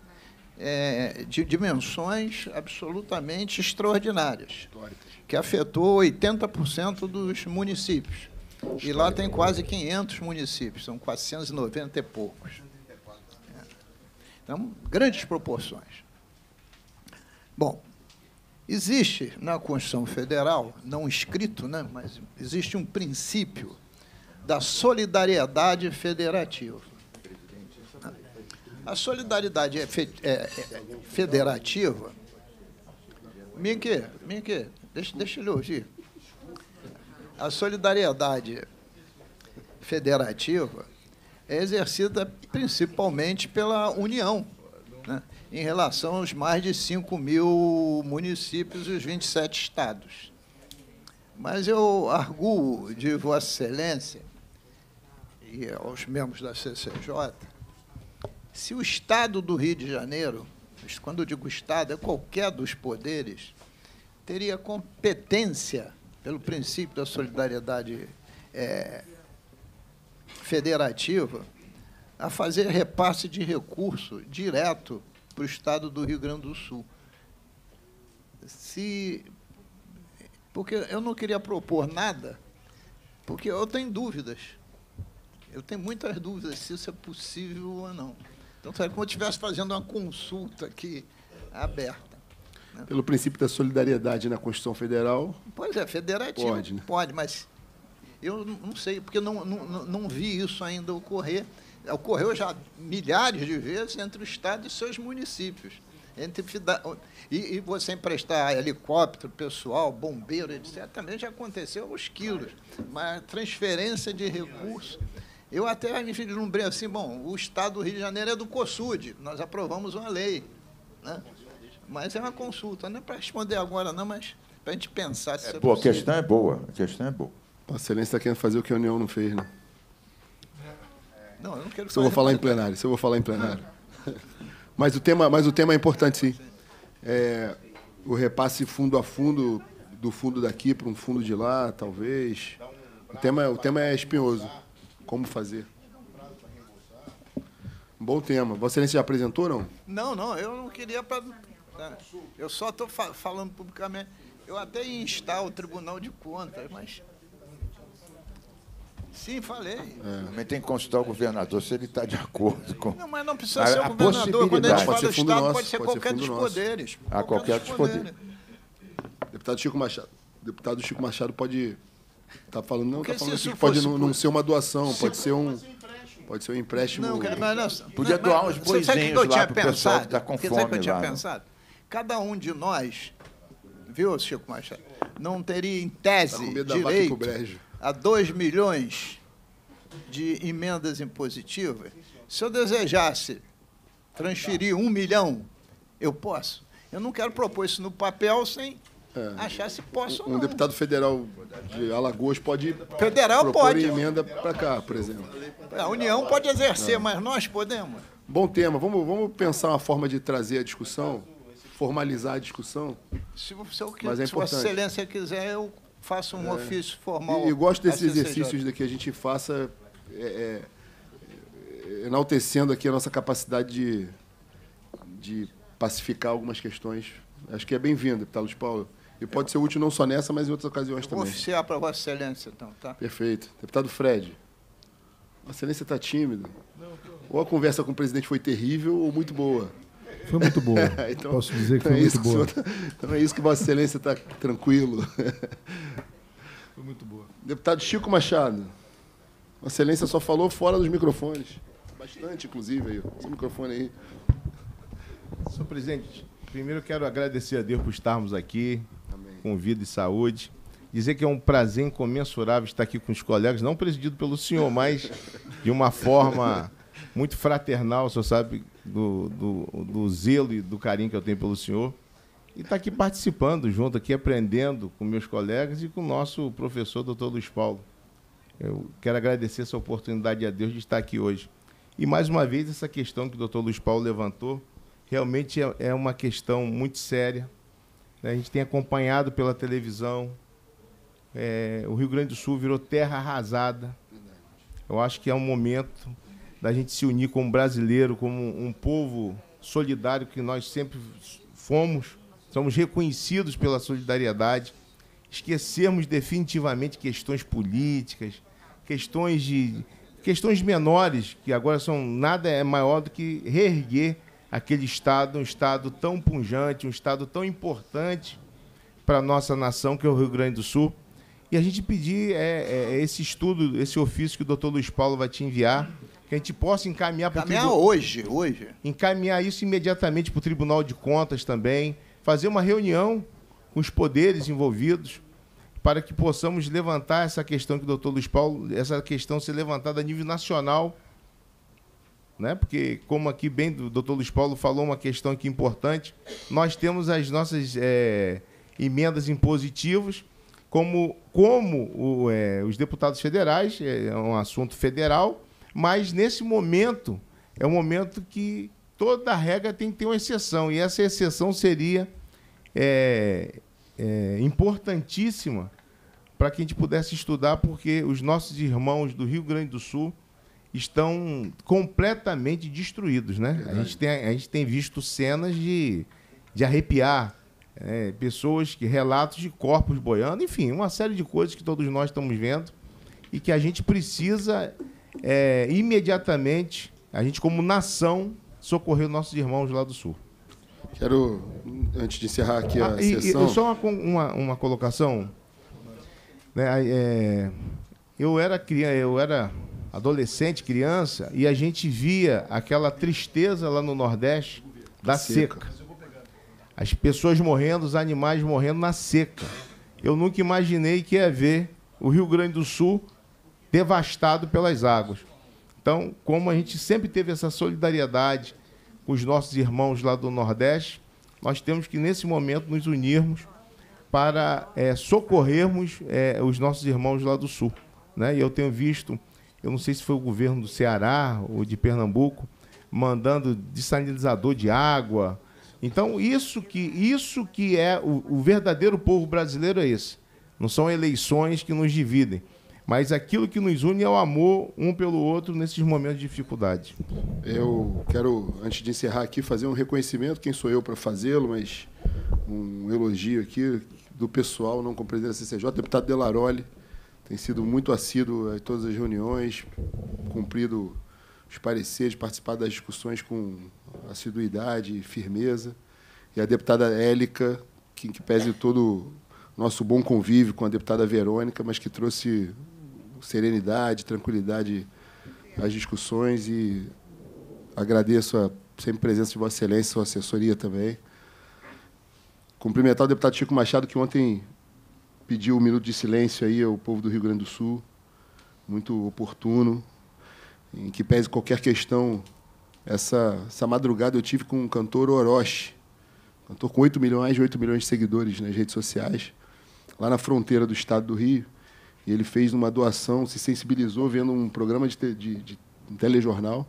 é, de dimensões absolutamente extraordinárias, que afetou oitenta por cento dos municípios. E lá tem quase quinhentos municípios, são quatrocentos e noventa e poucos. Então, grandes proporções. Bom, existe na Constituição Federal, não escrito, né, mas existe um princípio da solidariedade federativa. A solidariedade é fe, é, é, federativa... Mink, Mink, deixa, deixa ele ouvir. A solidariedade federativa é exercida principalmente pela União, né, em relação aos mais de cinco mil municípios e os vinte e sete estados. Mas eu arguo de Vossa Excelência e aos membros da C C J, se o Estado do Rio de Janeiro, quando eu digo Estado, é qualquer dos poderes, teria competência, pelo princípio da solidariedade é, federativa, a fazer repasse de recurso direto para o Estado do Rio Grande do Sul. Se, porque eu não queria propor nada, porque eu tenho dúvidas. Eu tenho muitas dúvidas se isso é possível ou não. Então, é como se eu estivesse fazendo uma consulta aqui aberta. Né? Pelo princípio da solidariedade na Constituição Federal... Pois é, federativo. Pode, né? Pode, mas eu não sei, porque eu não, não, não vi isso ainda ocorrer. Ocorreu já milhares de vezes entre o Estado e seus municípios. Entre, e, e você emprestar helicóptero, pessoal, bombeiro, etcétera, também já aconteceu aos quilos. Mas transferência de recursos... Eu até me vislumbrei assim, bom, o Estado do Rio de Janeiro é do COSUD, nós aprovamos uma lei, né? Mas é uma consulta, não é para responder agora não, mas para a gente pensar se é, é pô, possível. A questão é boa, a questão é boa. A Excelência está querendo fazer o que a União não fez, né? Não, eu não quero... Isso eu vou falar em plenário, isso eu vou falar em plenário. Mas o tema, mas o tema é importante, sim. É, o repasse fundo a fundo do fundo daqui para um fundo de lá, talvez. O tema, o tema é espinhoso. Como fazer? Um bom tema. Vossa Excelência já apresentou, não? Não, não, eu não queria... Pra, eu só estou fa falando publicamente. Eu até ia instar o Tribunal de Contas, mas... Sim, falei. É. Também tem que consultar o governador se ele está de acordo com... Não, mas não precisa a, ser o governador. Quando a gente fala do Estado, nosso, pode ser pode qualquer ser dos nosso. poderes. A qualquer dos poderes. Deputado Chico Machado. Deputado Chico Machado pode... Está falando, não, está falando que fosse, pode não, não ser uma doação, se pode ser um... Pode ser um empréstimo... Não, mas não, podia mas, doar uns boizinhos lá para o pessoal que está com fome. Sabe o que eu tinha lá, pensado? Cada um de nós, viu, Chico Machado, não teria, em tese, tá direito a dois milhões de emendas impositivas. Se eu desejasse transferir um milhão, eu posso. Eu não quero propor isso no papel sem é. achar se posso um, ou não. Um deputado federal de Alagoas pode federal propor pode. emenda para cá, por exemplo. A União pode exercer, não. mas nós podemos. Bom tema. Vamos, vamos pensar uma forma de trazer a discussão, formalizar a discussão. Se, se, eu, mas é se Vossa Excelência quiser, eu faço um é. ofício formal. E, e gosto desses exercícios de que a gente faça, é, é, enaltecendo aqui a nossa capacidade de, de pacificar algumas questões. Acho que é bem-vindo, deputado Luiz Paulo. E pode ser útil não só nessa, mas em outras ocasiões eu também. Vou oficiar para Vossa Excelência, então, tá? Perfeito. Deputado Fred, Vossa Excelência está tímido. Ou a conversa com o presidente foi terrível ou muito boa. Foi muito boa. então, Posso dizer que foi é muito boa. Tá, então é isso que Vossa Excelência está tranquilo. Foi muito boa. Deputado Chico Machado, Vossa Excelência só falou fora dos microfones. Bastante, inclusive, aí. Esse microfone aí. Senhor presidente, primeiro eu quero agradecer a Deus por estarmos aqui, Amém. Com vida e saúde. Dizer que é um prazer incomensurável estar aqui com os colegas, não presidido pelo senhor, mas de uma forma muito fraternal, o senhor sabe do, do, do zelo e do carinho que eu tenho pelo senhor. E estar aqui participando junto, aqui aprendendo com meus colegas e com o nosso professor, doutor Luiz Paulo. Eu quero agradecer essa oportunidade a Deus de estar aqui hoje. E, mais uma vez, essa questão que o doutor Luiz Paulo levantou, realmente é, é uma questão muito séria. A gente tem acompanhado pela televisão, é, o Rio Grande do Sul virou terra arrasada. Eu acho que é um momento da gente se unir como brasileiro, como um povo solidário que nós sempre fomos, somos reconhecidos pela solidariedade, esquecermos definitivamente questões políticas, questões de questões menores, que agora são nada é maior do que reerguer aquele Estado, um Estado tão pujante, um Estado tão importante para a nossa nação, que é o Rio Grande do Sul. E a gente pedir é, é, esse estudo, esse ofício que o doutor Luiz Paulo vai te enviar, que a gente possa encaminhar para o Encaminhar hoje, hoje. Encaminhar isso imediatamente para o Tribunal de Contas também, fazer uma reunião com os poderes envolvidos, para que possamos levantar essa questão que o doutor Luiz Paulo, essa questão ser levantada a nível nacional, né? Porque, como aqui bem o doutor Luiz Paulo falou, uma questão aqui importante, nós temos as nossas é, emendas impositivas, como, como o, é, os deputados federais, é um assunto federal, mas, nesse momento, é um momento que toda regra tem que ter uma exceção, e essa exceção seria é, é, importantíssima para que a gente pudesse estudar, porque os nossos irmãos do Rio Grande do Sul estão completamente destruídos, né? A gente, tem, a gente tem visto cenas de, de arrepiar, é, pessoas, que relatos de corpos boiando, enfim, uma série de coisas que todos nós estamos vendo e que a gente precisa é, imediatamente, a gente como nação, socorrer os nossos irmãos lá do Sul. Quero, antes de encerrar aqui a ah, e, sessão... E só uma, uma, uma colocação. Né, é, eu era criança, eu era adolescente, criança, e a gente via aquela tristeza lá no Nordeste da seca. seca. As pessoas morrendo, os animais morrendo na seca. Eu nunca imaginei que ia ver o Rio Grande do Sul devastado pelas águas. Então, como a gente sempre teve essa solidariedade com os nossos irmãos lá do Nordeste, nós temos que, nesse momento, nos unirmos para é, socorrermos é, os nossos irmãos lá do Sul. Né? E eu tenho visto, eu não sei se foi o governo do Ceará ou de Pernambuco, mandando desalinizador de água, Então, isso que, isso que é o, o verdadeiro povo brasileiro é esse. Não são eleições que nos dividem, mas aquilo que nos une é o amor um pelo outro nesses momentos de dificuldade. Eu quero, antes de encerrar aqui, fazer um reconhecimento, quem sou eu para fazê-lo, mas um elogio aqui do pessoal, não como presidente da C C J, deputado Delaroli, tem sido muito assíduo a todas as reuniões, cumprido os pareceres, participado das discussões com assiduidade e firmeza. E a deputada Élica, que, que pese todo o nosso bom convívio com a deputada Verônica, mas que trouxe serenidade, tranquilidade às discussões, e agradeço a sempre presença de Vossa Excelência, sua assessoria também. Cumprimentar o deputado Chico Machado, que ontem pediu um minuto de silêncio aí ao povo do Rio Grande do Sul, muito oportuno, em que pese qualquer questão. Essa, essa madrugada eu tive com o cantor Orochi, cantor com oito milhões, oito milhões de seguidores nas redes sociais, lá na fronteira do estado do Rio, e ele fez uma doação, se sensibilizou vendo um programa de, te, de, de um telejornal,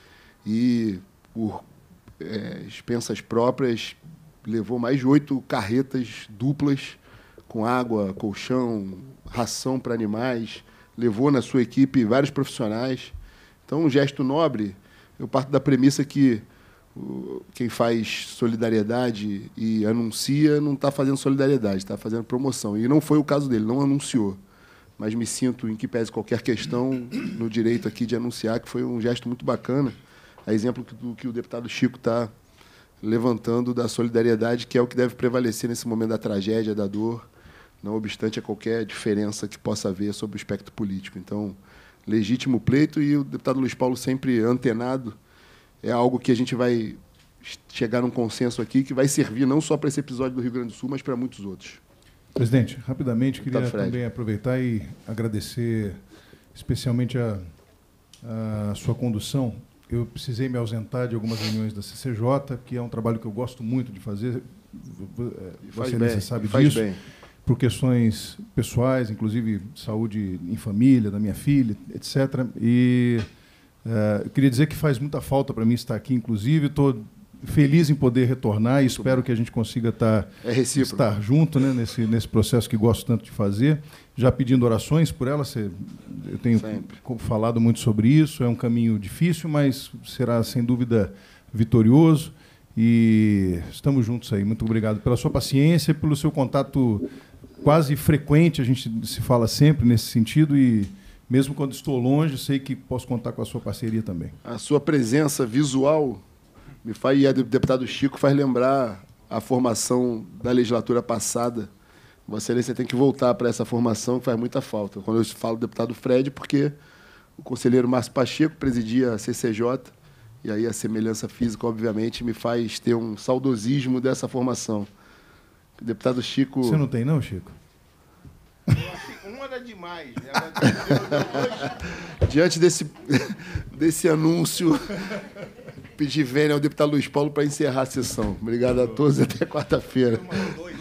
e, por é, expensas próprias, levou mais de oito carretas duplas com água, colchão, ração para animais, levou na sua equipe vários profissionais. Então, um gesto nobre. Eu parto da premissa que o, quem faz solidariedade e anuncia não está fazendo solidariedade, está fazendo promoção. E não foi o caso dele, não anunciou. Mas me sinto, em que pese qualquer questão, no direito aqui de anunciar, que foi um gesto muito bacana, a exemplo do que o deputado Chico está levantando da solidariedade, que é o que deve prevalecer nesse momento da tragédia, da dor, não obstante a qualquer diferença que possa haver sobre o espectro político. Então, legítimo pleito, e o deputado Luiz Paulo sempre antenado, é algo que a gente vai chegar num consenso aqui, que vai servir não só para esse episódio do Rio Grande do Sul, mas para muitos outros. Presidente, rapidamente, Deputado queria Fred. também aproveitar e agradecer especialmente a, a sua condução. Eu precisei me ausentar de algumas reuniões da C C J, que é um trabalho que eu gosto muito de fazer, Vossa Excelência sabe faz disso, bem. por questões pessoais, inclusive saúde em família, da minha filha, etcétera. E uh, eu queria dizer que faz muita falta para mim estar aqui, inclusive, estou feliz em poder retornar e espero que a gente consiga estar, É recíproco. estar junto, né, nesse, nesse processo que gosto tanto de fazer. Já pedindo orações por ela, você, eu tenho Sempre. falado muito sobre isso, é um caminho difícil, mas será, sem dúvida, vitorioso. E estamos juntos aí. Muito obrigado pela sua paciência e pelo seu contato quase frequente, a gente se fala sempre nesse sentido, e mesmo quando estou longe, sei que posso contar com a sua parceria também. A sua presença visual me faz, e a do deputado Chico faz lembrar a formação da legislatura passada. Vossa Excelência tem que voltar para essa formação, que faz muita falta. Quando eu falo do deputado Fred, porque o conselheiro Márcio Pacheco presidia a C C J, e aí a semelhança física, obviamente, me faz ter um saudosismo dessa formação. O deputado Chico... Você não tem, não, Chico? Um era demais, né? Diante desse, desse anúncio, pedi vênia ao deputado Luiz Paulo para encerrar a sessão. Obrigado a todos e até quarta-feira.